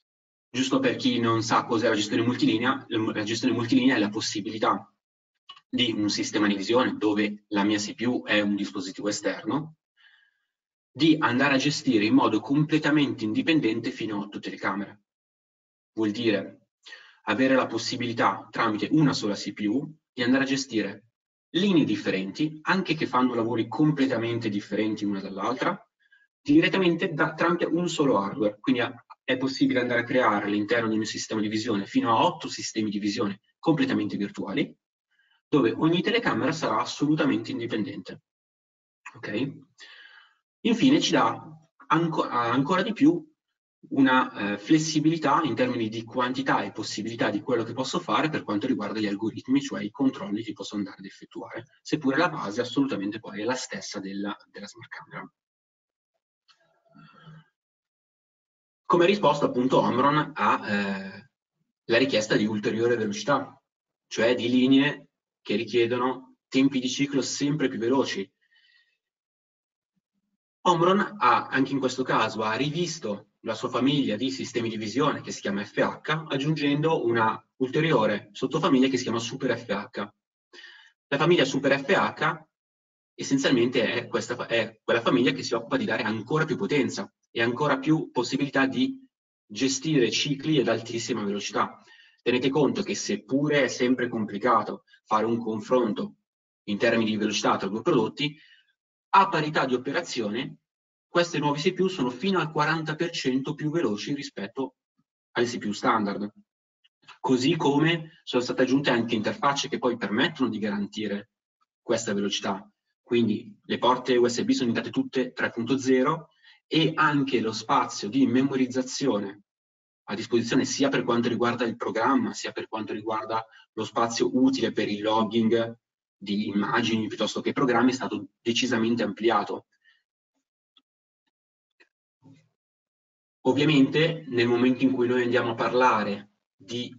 Giusto per chi non sa cos'è la gestione multilinea è la possibilità di un sistema di visione dove la mia CPU è un dispositivo esterno, di andare a gestire in modo completamente indipendente fino a 8 telecamere. Vuol dire avere la possibilità, tramite una sola CPU, di andare a gestire linee differenti, anche che fanno lavori completamente differenti una dall'altra, direttamente tramite un solo hardware. Quindi è possibile andare a creare all'interno di un sistema di visione fino a 8 sistemi di visione completamente virtuali, dove ogni telecamera sarà assolutamente indipendente. Ok? Infine ci dà ancora di più una flessibilità in termini di quantità e possibilità di quello che posso fare per quanto riguarda gli algoritmi, cioè i controlli che posso andare ad effettuare, seppure la base assolutamente poi è la stessa della smart camera. Come risposta appunto Omron ha la richiesta di ulteriore velocità, cioè di linee che richiedono tempi di ciclo sempre più veloci. Omron anche in questo caso ha rivisto la sua famiglia di sistemi di visione che si chiama FH, aggiungendo una ulteriore sottofamiglia che si chiama Super FH. La famiglia Super FH essenzialmente è quella famiglia che si occupa di dare ancora più potenza e ancora più possibilità di gestire cicli ad altissima velocità. Tenete conto che seppure è sempre complicato fare un confronto in termini di velocità tra due prodotti, a parità di operazione queste nuove CPU sono fino al 40% più veloci rispetto alle CPU standard. Così come sono state aggiunte anche interfacce che poi permettono di garantire questa velocità. Quindi le porte USB sono diventate tutte 3.0 e anche lo spazio di memorizzazione a disposizione sia per quanto riguarda il programma, sia per quanto riguarda lo spazio utile per il logging di immagini piuttosto che programmi è stato decisamente ampliato. Ovviamente nel momento in cui noi andiamo a parlare di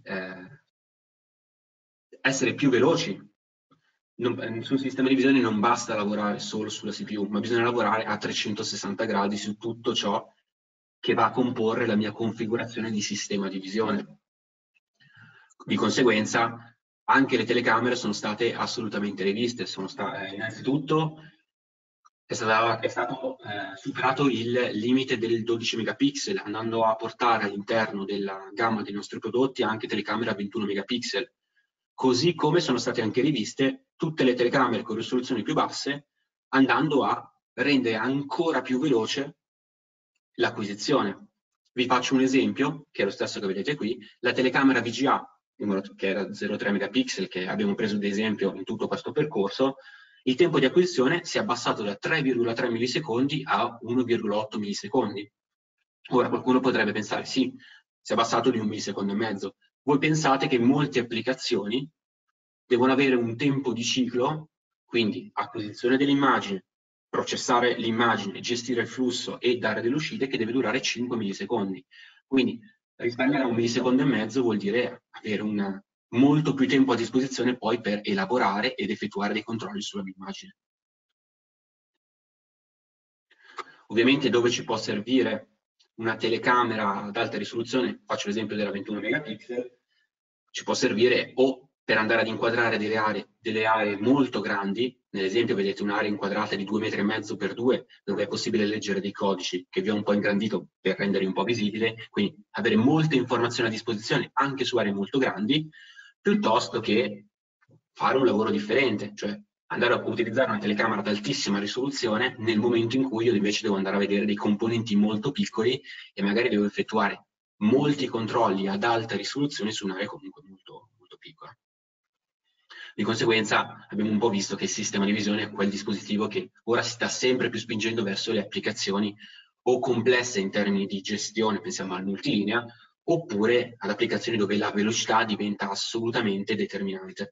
essere più veloci, sul sistema di visione non basta lavorare solo sulla CPU, ma bisogna lavorare a 360 gradi su tutto ciò che va a comporre la mia configurazione di sistema di visione. Di conseguenza anche le telecamere sono state assolutamente riviste, innanzitutto è stato superato il limite del 12 megapixel, andando a portare all'interno della gamma dei nostri prodotti anche telecamere a 21 megapixel, così come sono state anche riviste tutte le telecamere con risoluzioni più basse, andando a rendere ancora più veloce l'acquisizione. Vi faccio un esempio, che è lo stesso che vedete qui, la telecamera VGA, che era 0,3 megapixel, che abbiamo preso ad esempio in tutto questo percorso, il tempo di acquisizione si è abbassato da 3,3 millisecondi a 1,8 millisecondi. Ora qualcuno potrebbe pensare, sì, si è abbassato di 1,5 millisecondi. Voi pensate che molte applicazioni devono avere un tempo di ciclo, quindi acquisizione dell'immagine, processare l'immagine, gestire il flusso e dare delle uscite che deve durare 5 millisecondi. Quindi risparmiare 1,5 millisecondi vuol dire avere molto più tempo a disposizione poi per elaborare ed effettuare dei controlli sulla mia immagine. Ovviamente dove ci può servire una telecamera ad alta risoluzione, faccio l'esempio della 21 megapixel, ci può servire o per andare ad inquadrare delle aree molto grandi, nell'esempio vedete un'area inquadrata di 2,5 metri per 2, dove è possibile leggere dei codici che vi ho un po' ingrandito per renderli un po' visibile, quindi avere molte informazioni a disposizione anche su aree molto grandi, piuttosto che fare un lavoro differente, cioè andare a utilizzare una telecamera ad altissima risoluzione nel momento in cui io invece devo andare a vedere dei componenti molto piccoli e magari devo effettuare molti controlli ad alta risoluzione su un'area comunque molto, molto piccola. Di conseguenza abbiamo un po' visto che il sistema di visione è quel dispositivo che ora si sta sempre più spingendo verso le applicazioni o complesse in termini di gestione, pensiamo al multilinea, oppure ad applicazioni dove la velocità diventa assolutamente determinante.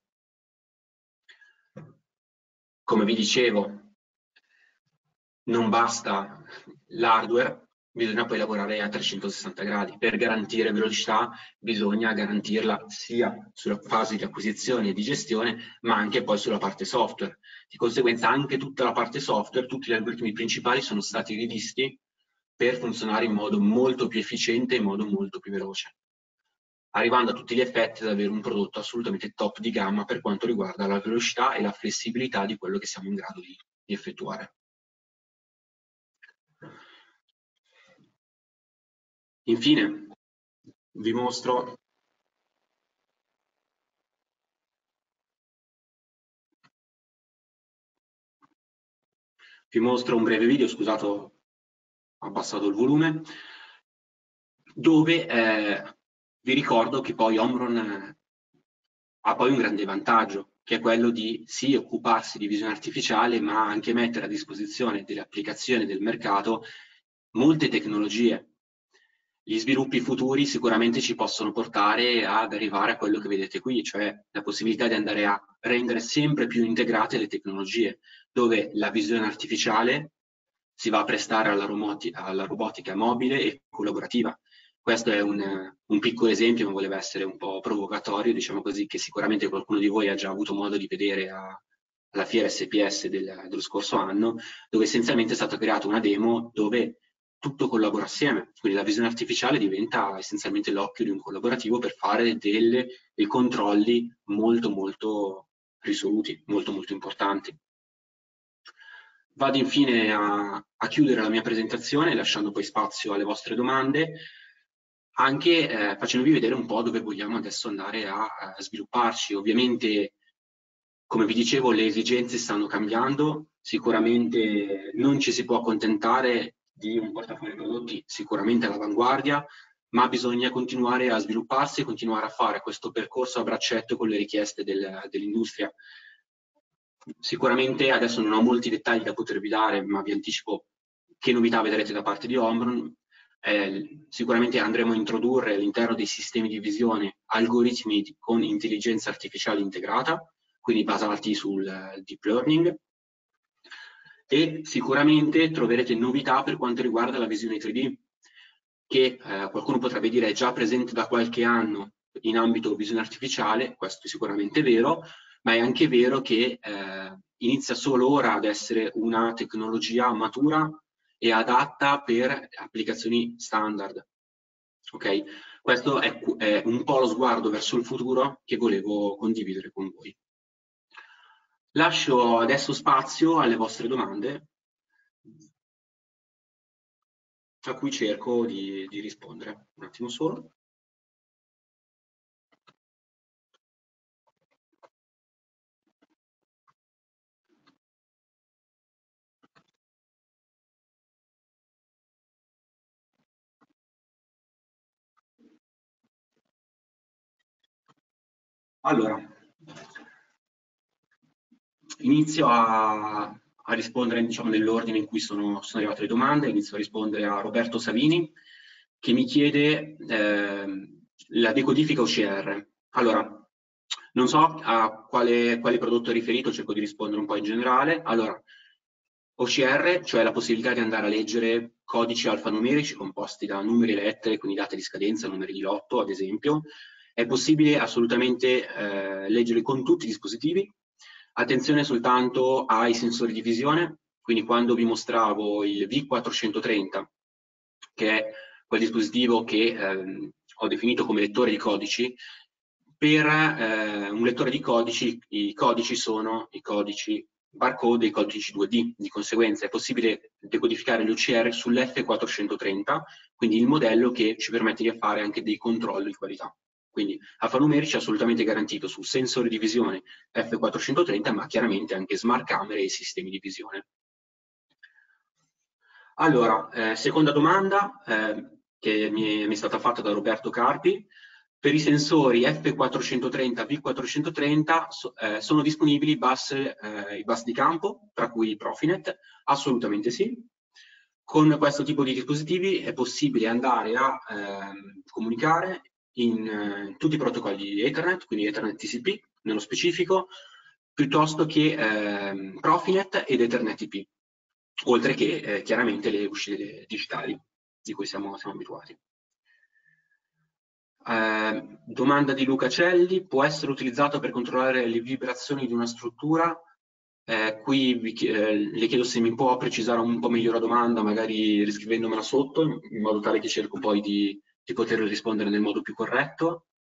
Come vi dicevo, non basta l'hardware, bisogna poi lavorare a 360 gradi. Per garantire velocità bisogna garantirla sia sulla fase di acquisizione e di gestione, ma anche poi sulla parte software. Di conseguenza anche tutta la parte software, tutti gli algoritmi principali sono stati rivisti per funzionare in modo molto più efficiente e in modo molto più veloce. arrivando a tutti gli effetti ad avere un prodotto assolutamente top di gamma per quanto riguarda la velocità e la flessibilità di quello che siamo in grado di effettuare. Infine, vi mostro un breve video, scusate, ho abbassato il volume, dove vi ricordo che poi Omron ha poi un grande vantaggio, che è quello di sì occuparsi di visione artificiale, ma anche mettere a disposizione delle applicazioni del mercato molte tecnologie. Gli sviluppi futuri sicuramente ci possono portare ad arrivare a quello che vedete qui, cioè la possibilità di andare a rendere sempre più integrate le tecnologie, dove la visione artificiale si va a prestare alla robotica mobile e collaborativa. Questo è un piccolo esempio, ma voleva essere un po' provocatorio, diciamo così, che sicuramente qualcuno di voi ha già avuto modo di vedere alla fiera SPS dello scorso anno, dove essenzialmente è stata creata una demo dove tutto collabora assieme, quindi la visione artificiale diventa essenzialmente l'occhio di un collaborativo per fare dei controlli molto molto risoluti, molto molto importanti. Vado infine a chiudere la mia presentazione lasciando poi spazio alle vostre domande, anche facendovi vedere un po' dove vogliamo adesso andare a svilupparci. Ovviamente, come vi dicevo, le esigenze stanno cambiando, sicuramente non ci si può accontentare di un portafoglio prodotti sicuramente all'avanguardia, ma bisogna continuare a svilupparsi e continuare a fare questo percorso a braccetto con le richieste dell'industria. Sicuramente adesso non ho molti dettagli da potervi dare, ma vi anticipo che novità vedrete da parte di Omron. Sicuramente andremo a introdurre all'interno dei sistemi di visione algoritmi con intelligenza artificiale integrata, quindi basati sul deep learning, e sicuramente troverete novità per quanto riguarda la visione 3D, che qualcuno potrebbe dire è già presente da qualche anno in ambito visione artificiale, questo è sicuramente vero, ma è anche vero che inizia solo ora ad essere una tecnologia matura e adatta per applicazioni standard. Ok? Questo è un po' lo sguardo verso il futuro che volevo condividere con voi. Lascio adesso spazio alle vostre domande, a cui cerco di rispondere. Un attimo solo. Allora, inizio a rispondere, diciamo, nell'ordine in cui sono arrivate le domande. Inizio a rispondere a Roberto Savini, che mi chiede la decodifica OCR. Allora, non so a quale prodotto è riferito, cerco di rispondere un po' in generale. Allora, OCR, cioè la possibilità di andare a leggere codici alfanumerici composti da numeri e lettere, quindi date di scadenza, numeri di lotto, ad esempio, è possibile assolutamente leggere con tutti i dispositivi. Attenzione soltanto ai sensori di visione, quindi quando vi mostravo il V430, che è quel dispositivo che ho definito come lettore di codici, per un lettore di codici, i codici sono i codici barcode e i codici 2D, di conseguenza è possibile decodificare l'OCR sull'F430, quindi il modello che ci permette di fare anche dei controlli di qualità. Quindi alfanumerici è assolutamente garantito su sensori di visione F430, ma chiaramente anche smart camere e sistemi di visione. Allora, seconda domanda che mi è stata fatta da Roberto Carpi. Per i sensori F430 V430 sono disponibili i bus di campo, tra cui il Profinet? Assolutamente sì. Con questo tipo di dispositivi è possibile andare a comunicare in tutti i protocolli di Ethernet, quindi Ethernet TCP nello specifico, piuttosto che Profinet ed Ethernet IP, oltre che chiaramente le uscite digitali di cui siamo abituati. Domanda di Luca Celli: può essere utilizzato per controllare le vibrazioni di una struttura? Qui le chiedo se mi può precisare un po' meglio la domanda, magari riscrivendomela sotto, in modo tale che cerco poi di poter rispondere nel modo più corretto.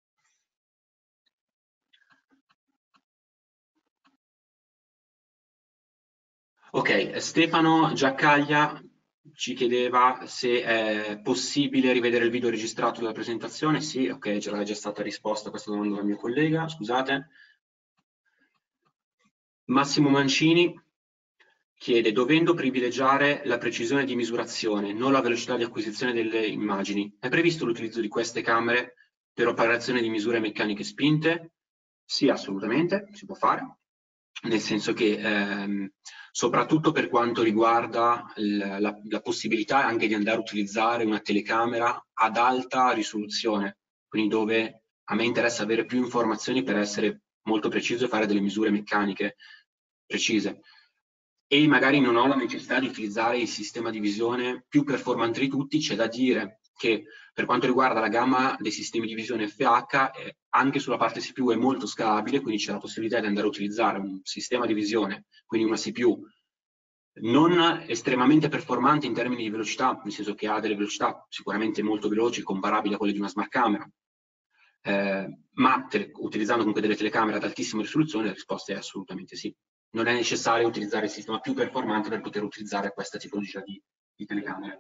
Ok, Stefano Giaccaglia ci chiedeva se è possibile rivedere il video registrato della presentazione. Sì, ok, c'era già stata risposta a questa domanda dal mio collega, scusate. Massimo Mancini chiede, dovendo privilegiare la precisione di misurazione, non la velocità di acquisizione delle immagini, è previsto l'utilizzo di queste camere per operazioni di misure meccaniche spinte? Sì, assolutamente, si può fare, nel senso che soprattutto per quanto riguarda la possibilità anche di andare a utilizzare una telecamera ad alta risoluzione, quindi dove a me interessa avere più informazioni per essere molto preciso e fare delle misure meccaniche precise. E magari non ho la necessità di utilizzare il sistema di visione più performante di tutti, c'è da dire che per quanto riguarda la gamma dei sistemi di visione FH, anche sulla parte CPU è molto scalabile, quindi c'è la possibilità di andare a utilizzare un sistema di visione, quindi una CPU non estremamente performante in termini di velocità, nel senso che ha delle velocità sicuramente molto veloci, comparabili a quelle di una smart camera, ma utilizzando comunque delle telecamere ad altissima risoluzione, la risposta è assolutamente sì. Non è necessario utilizzare il sistema più performante per poter utilizzare questa tipologia di telecamere.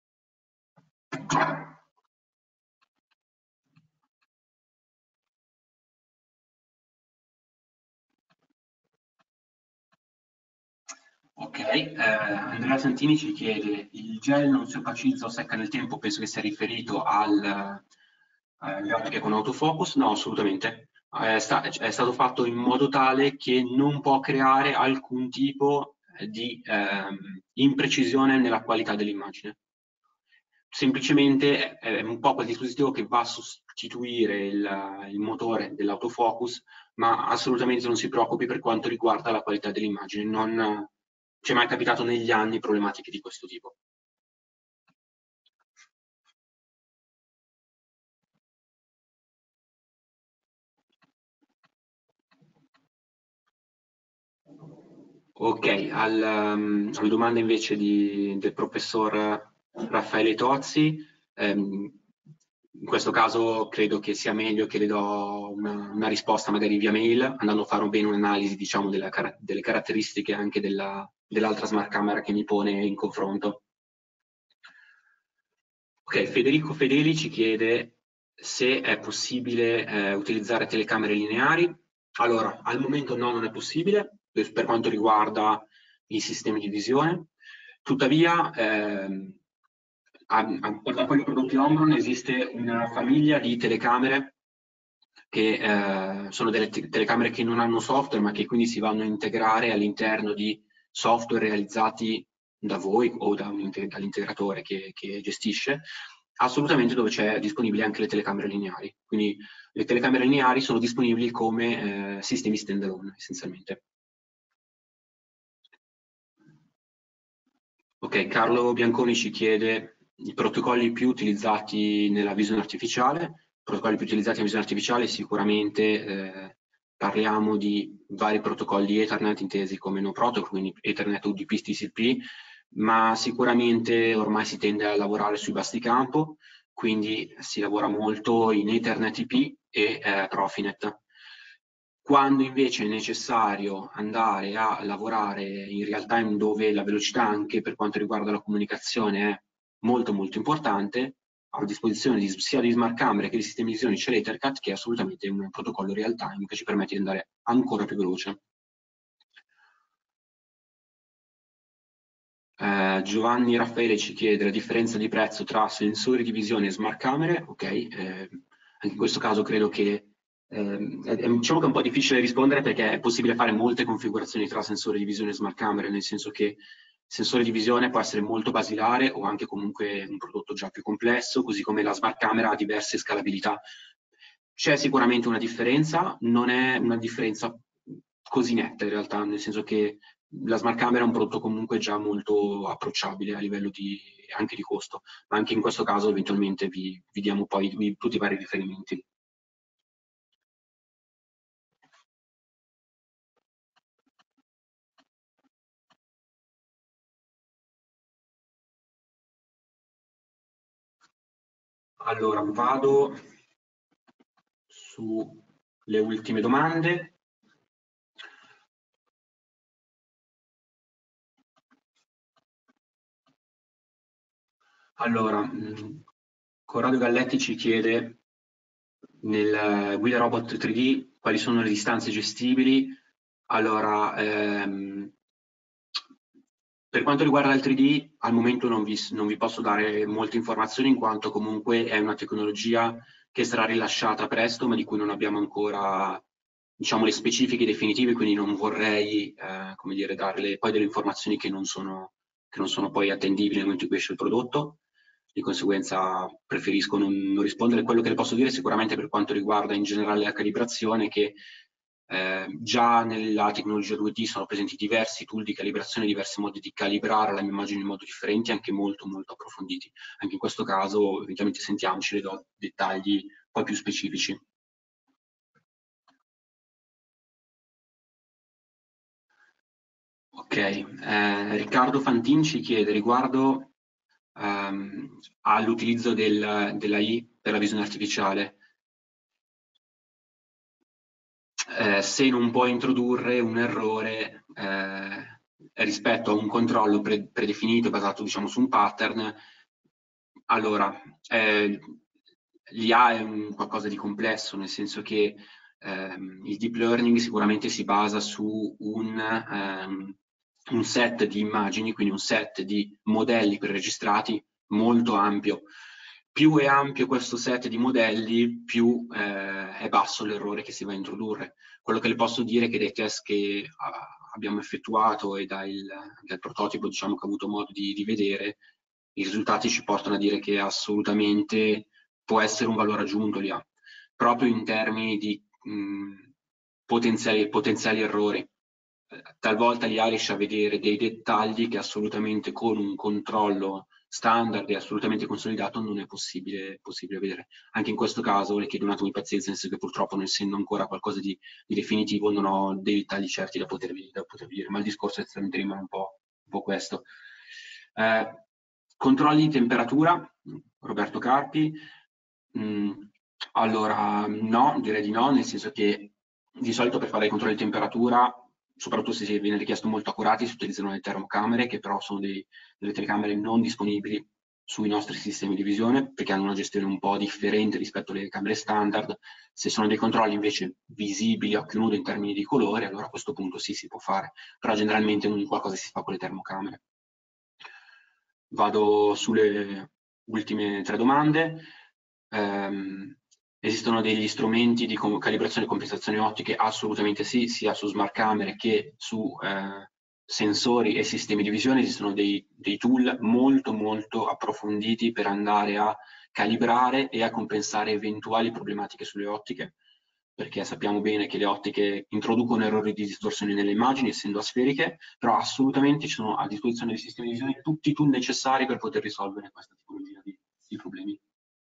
Ok, Andrea Santini ci chiede, il gel non si opacizza o secca nel tempo, penso che sia riferito alle ottiche con autofocus? No, assolutamente. È stato fatto in modo tale che non può creare alcun tipo di imprecisione nella qualità dell'immagine. Semplicemente è un po' quel dispositivo che va a sostituire il motore dell'autofocus, ma assolutamente non si preoccupi per quanto riguarda la qualità dell'immagine. Non ci è mai capitato negli anni problematiche di questo tipo. Ok, alla domanda invece del professor Raffaele Tozzi, in questo caso credo che sia meglio che le do una risposta magari via mail, andando a fare bene un'analisi, diciamo, delle caratteristiche anche dell'altra smart camera che mi pone in confronto. Ok, Federico Fedeli ci chiede se è possibile utilizzare telecamere lineari. Allora, al momento no, non è possibile per quanto riguarda i sistemi di visione. Tuttavia, da quelli prodotti Omron esiste una famiglia di telecamere che sono delle telecamere che non hanno software, ma che quindi si vanno a integrare all'interno di software realizzati da voi o dall'integratore che gestisce, assolutamente dove c'è disponibile anche le telecamere lineari. Quindi le telecamere lineari sono disponibili come sistemi standalone essenzialmente. Ok, Carlo Bianconi ci chiede i protocolli più utilizzati nella visione artificiale. I protocolli più utilizzati nella visione artificiale sicuramente parliamo di vari protocolli Ethernet intesi come no protocol, quindi Ethernet, UDP, TCP, ma sicuramente ormai si tende a lavorare sui basticampo, quindi si lavora molto in Ethernet IP e Profinet. Quando invece è necessario andare a lavorare in real time dove la velocità anche per quanto riguarda la comunicazione è molto molto importante, a disposizione sia di smart camere che di sistemi di visione c'è l'Ethercat che è assolutamente un protocollo real time che ci permette di andare ancora più veloce. Giovanni Raffaele ci chiede la differenza di prezzo tra sensori di visione e smart camere. Ok, anche in questo caso credo che diciamo che è un po' difficile rispondere perché è possibile fare molte configurazioni tra sensori di visione e smart camere, nel senso che il sensore di visione può essere molto basilare o anche comunque un prodotto già più complesso, così come la smart camera ha diverse scalabilità. C'è sicuramente una differenza, non è una differenza così netta in realtà, nel senso che la smart camera è un prodotto comunque già molto approcciabile a livello anche di costo, ma anche in questo caso eventualmente vi diamo poi tutti i vari riferimenti. Allora, vado sulle ultime domande. Allora, Corrado Galletti ci chiede nel Guida Robot 3D quali sono le distanze gestibili. Allora, per quanto riguarda il 3D, al momento non vi posso dare molte informazioni in quanto comunque è una tecnologia che sarà rilasciata presto, ma di cui non abbiamo ancora, diciamo, le specifiche definitive, quindi non vorrei, come dire, darle poi delle informazioni che non sono poi attendibili nel momento in cui esce il prodotto. Di conseguenza preferisco non rispondere. Quello che le posso dire sicuramente per quanto riguarda in generale la calibrazione, che già nella tecnologia 2D sono presenti diversi tool di calibrazione, diversi modi di calibrare la mia immagine in modo differenti, anche molto molto approfonditi. Anche in questo caso, eventualmente sentiamoci, le do dettagli poi più specifici. Ok, Riccardo Fantin ci chiede riguardo all'utilizzo dell'AI per la visione artificiale. Se non può introdurre un errore rispetto a un controllo predefinito basato, diciamo, su un pattern. Allora, l'IA è qualcosa di complesso, nel senso che il deep learning sicuramente si basa su un set di immagini, quindi un set di modelli preregistrati molto ampio. Più è ampio questo set di modelli, più è basso l'errore che si va a introdurre. Quello che le posso dire è che dai test che abbiamo effettuato e dal prototipo, diciamo, che ho avuto modo di vedere, i risultati ci portano a dire che assolutamente può essere un valore aggiunto l'IA, proprio in termini di potenziali errori. Talvolta l'IA riesce a vedere dei dettagli che assolutamente con un controllo standard e assolutamente consolidato non è possibile vedere. Anche in questo caso le chiedo un attimo di pazienza, nel senso che purtroppo, non essendo ancora qualcosa di definitivo, non ho dei dettagli certi da potervi dire, ma il discorso essenzialmente rimane un po' questo. Controlli di temperatura, Roberto Carpi. Allora, no, direi di no, nel senso che di solito per fare i controlli di temperatura, soprattutto se viene richiesto molto accurati, si utilizzano le termocamere, che però sono delle telecamere non disponibili sui nostri sistemi di visione, perché hanno una gestione un po' differente rispetto alle camere standard. Se sono dei controlli invece visibili a occhio nudo in termini di colore, allora a questo punto sì, si può fare, però generalmente non qualcosa si fa con le termocamere. Vado sulle ultime 3 domande. Esistono degli strumenti di calibrazione e compensazione ottiche? Assolutamente sì, sia su smart camere che su sensori e sistemi di visione. Esistono dei tool molto molto approfonditi per andare a calibrare e a compensare eventuali problematiche sulle ottiche, perché sappiamo bene che le ottiche introducono errori di distorsione nelle immagini, essendo asferiche, però assolutamente ci sono a disposizione dei sistemi di visione tutti i tool necessari per poter risolvere questa tipologia di problemi.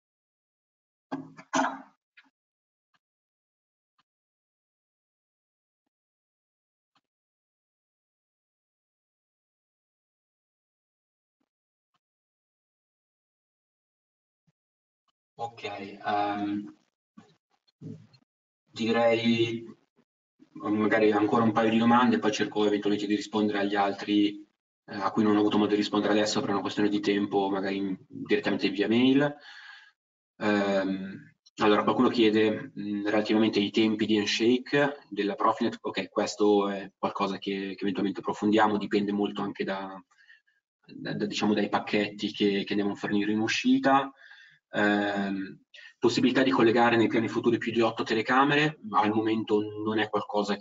Ok, direi magari ancora un paio di domande, poi cerco eventualmente di rispondere agli altri a cui non ho avuto modo di rispondere adesso per una questione di tempo, magari direttamente via mail. Allora, qualcuno chiede relativamente ai tempi di handshake della Profinet. Ok, questo è qualcosa che eventualmente approfondiamo, dipende molto anche diciamo, dai pacchetti che andiamo a fornire in uscita. Possibilità di collegare nei piani futuri più di 8 telecamere, ma al momento non è qualcosa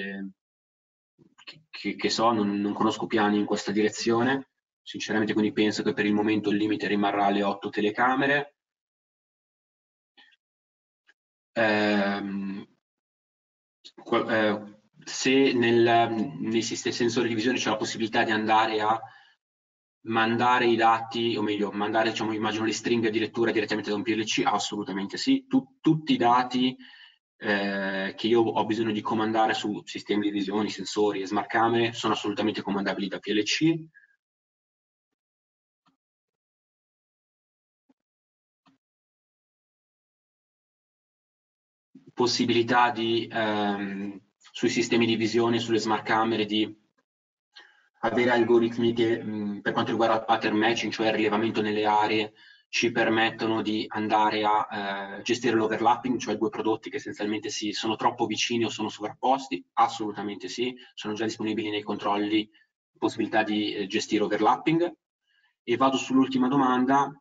che so, non conosco piani in questa direzione, sinceramente, quindi penso che per il momento il limite rimarrà alle 8 telecamere. Ehm, Se nei sistemi sensori di visione c'è la possibilità di andare a mandare i dati, o meglio, mandare, diciamo, immagino le stringhe di lettura direttamente da un PLC, assolutamente sì. Tutti i dati che io ho bisogno di comandare su sistemi di visione, sensori e smart camere sono assolutamente comandabili da PLC. Possibilità sui sistemi di visione, sulle smart camere, di avere algoritmi che, per quanto riguarda il pattern matching, cioè il rilevamento nelle aree, ci permettono di andare a gestire l'overlapping, cioè due prodotti che essenzialmente sono troppo vicini o sono sovrapposti? Assolutamente sì, sono già disponibili nei controlli possibilità di gestire overlapping. E vado sull'ultima domanda.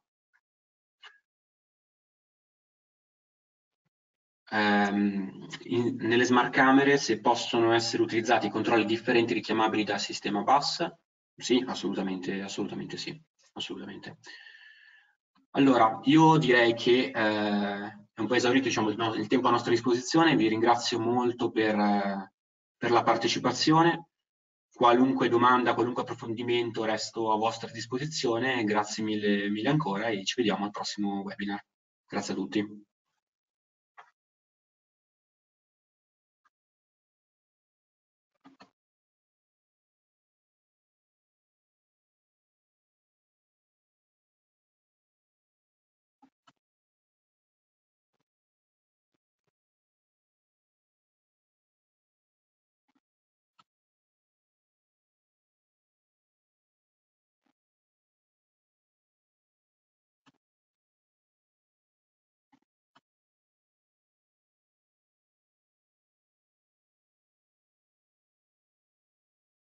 Nelle smart camere, se possono essere utilizzati controlli differenti richiamabili da sistema bus? Sì, assolutamente, assolutamente sì, assolutamente. Allora, io direi che è un po' esaurito, diciamo, il tempo a nostra disposizione. Vi ringrazio molto per la partecipazione. Qualunque domanda, qualunque approfondimento resto a vostra disposizione. Grazie mille, mille ancora e ci vediamo al prossimo webinar. Grazie a tutti.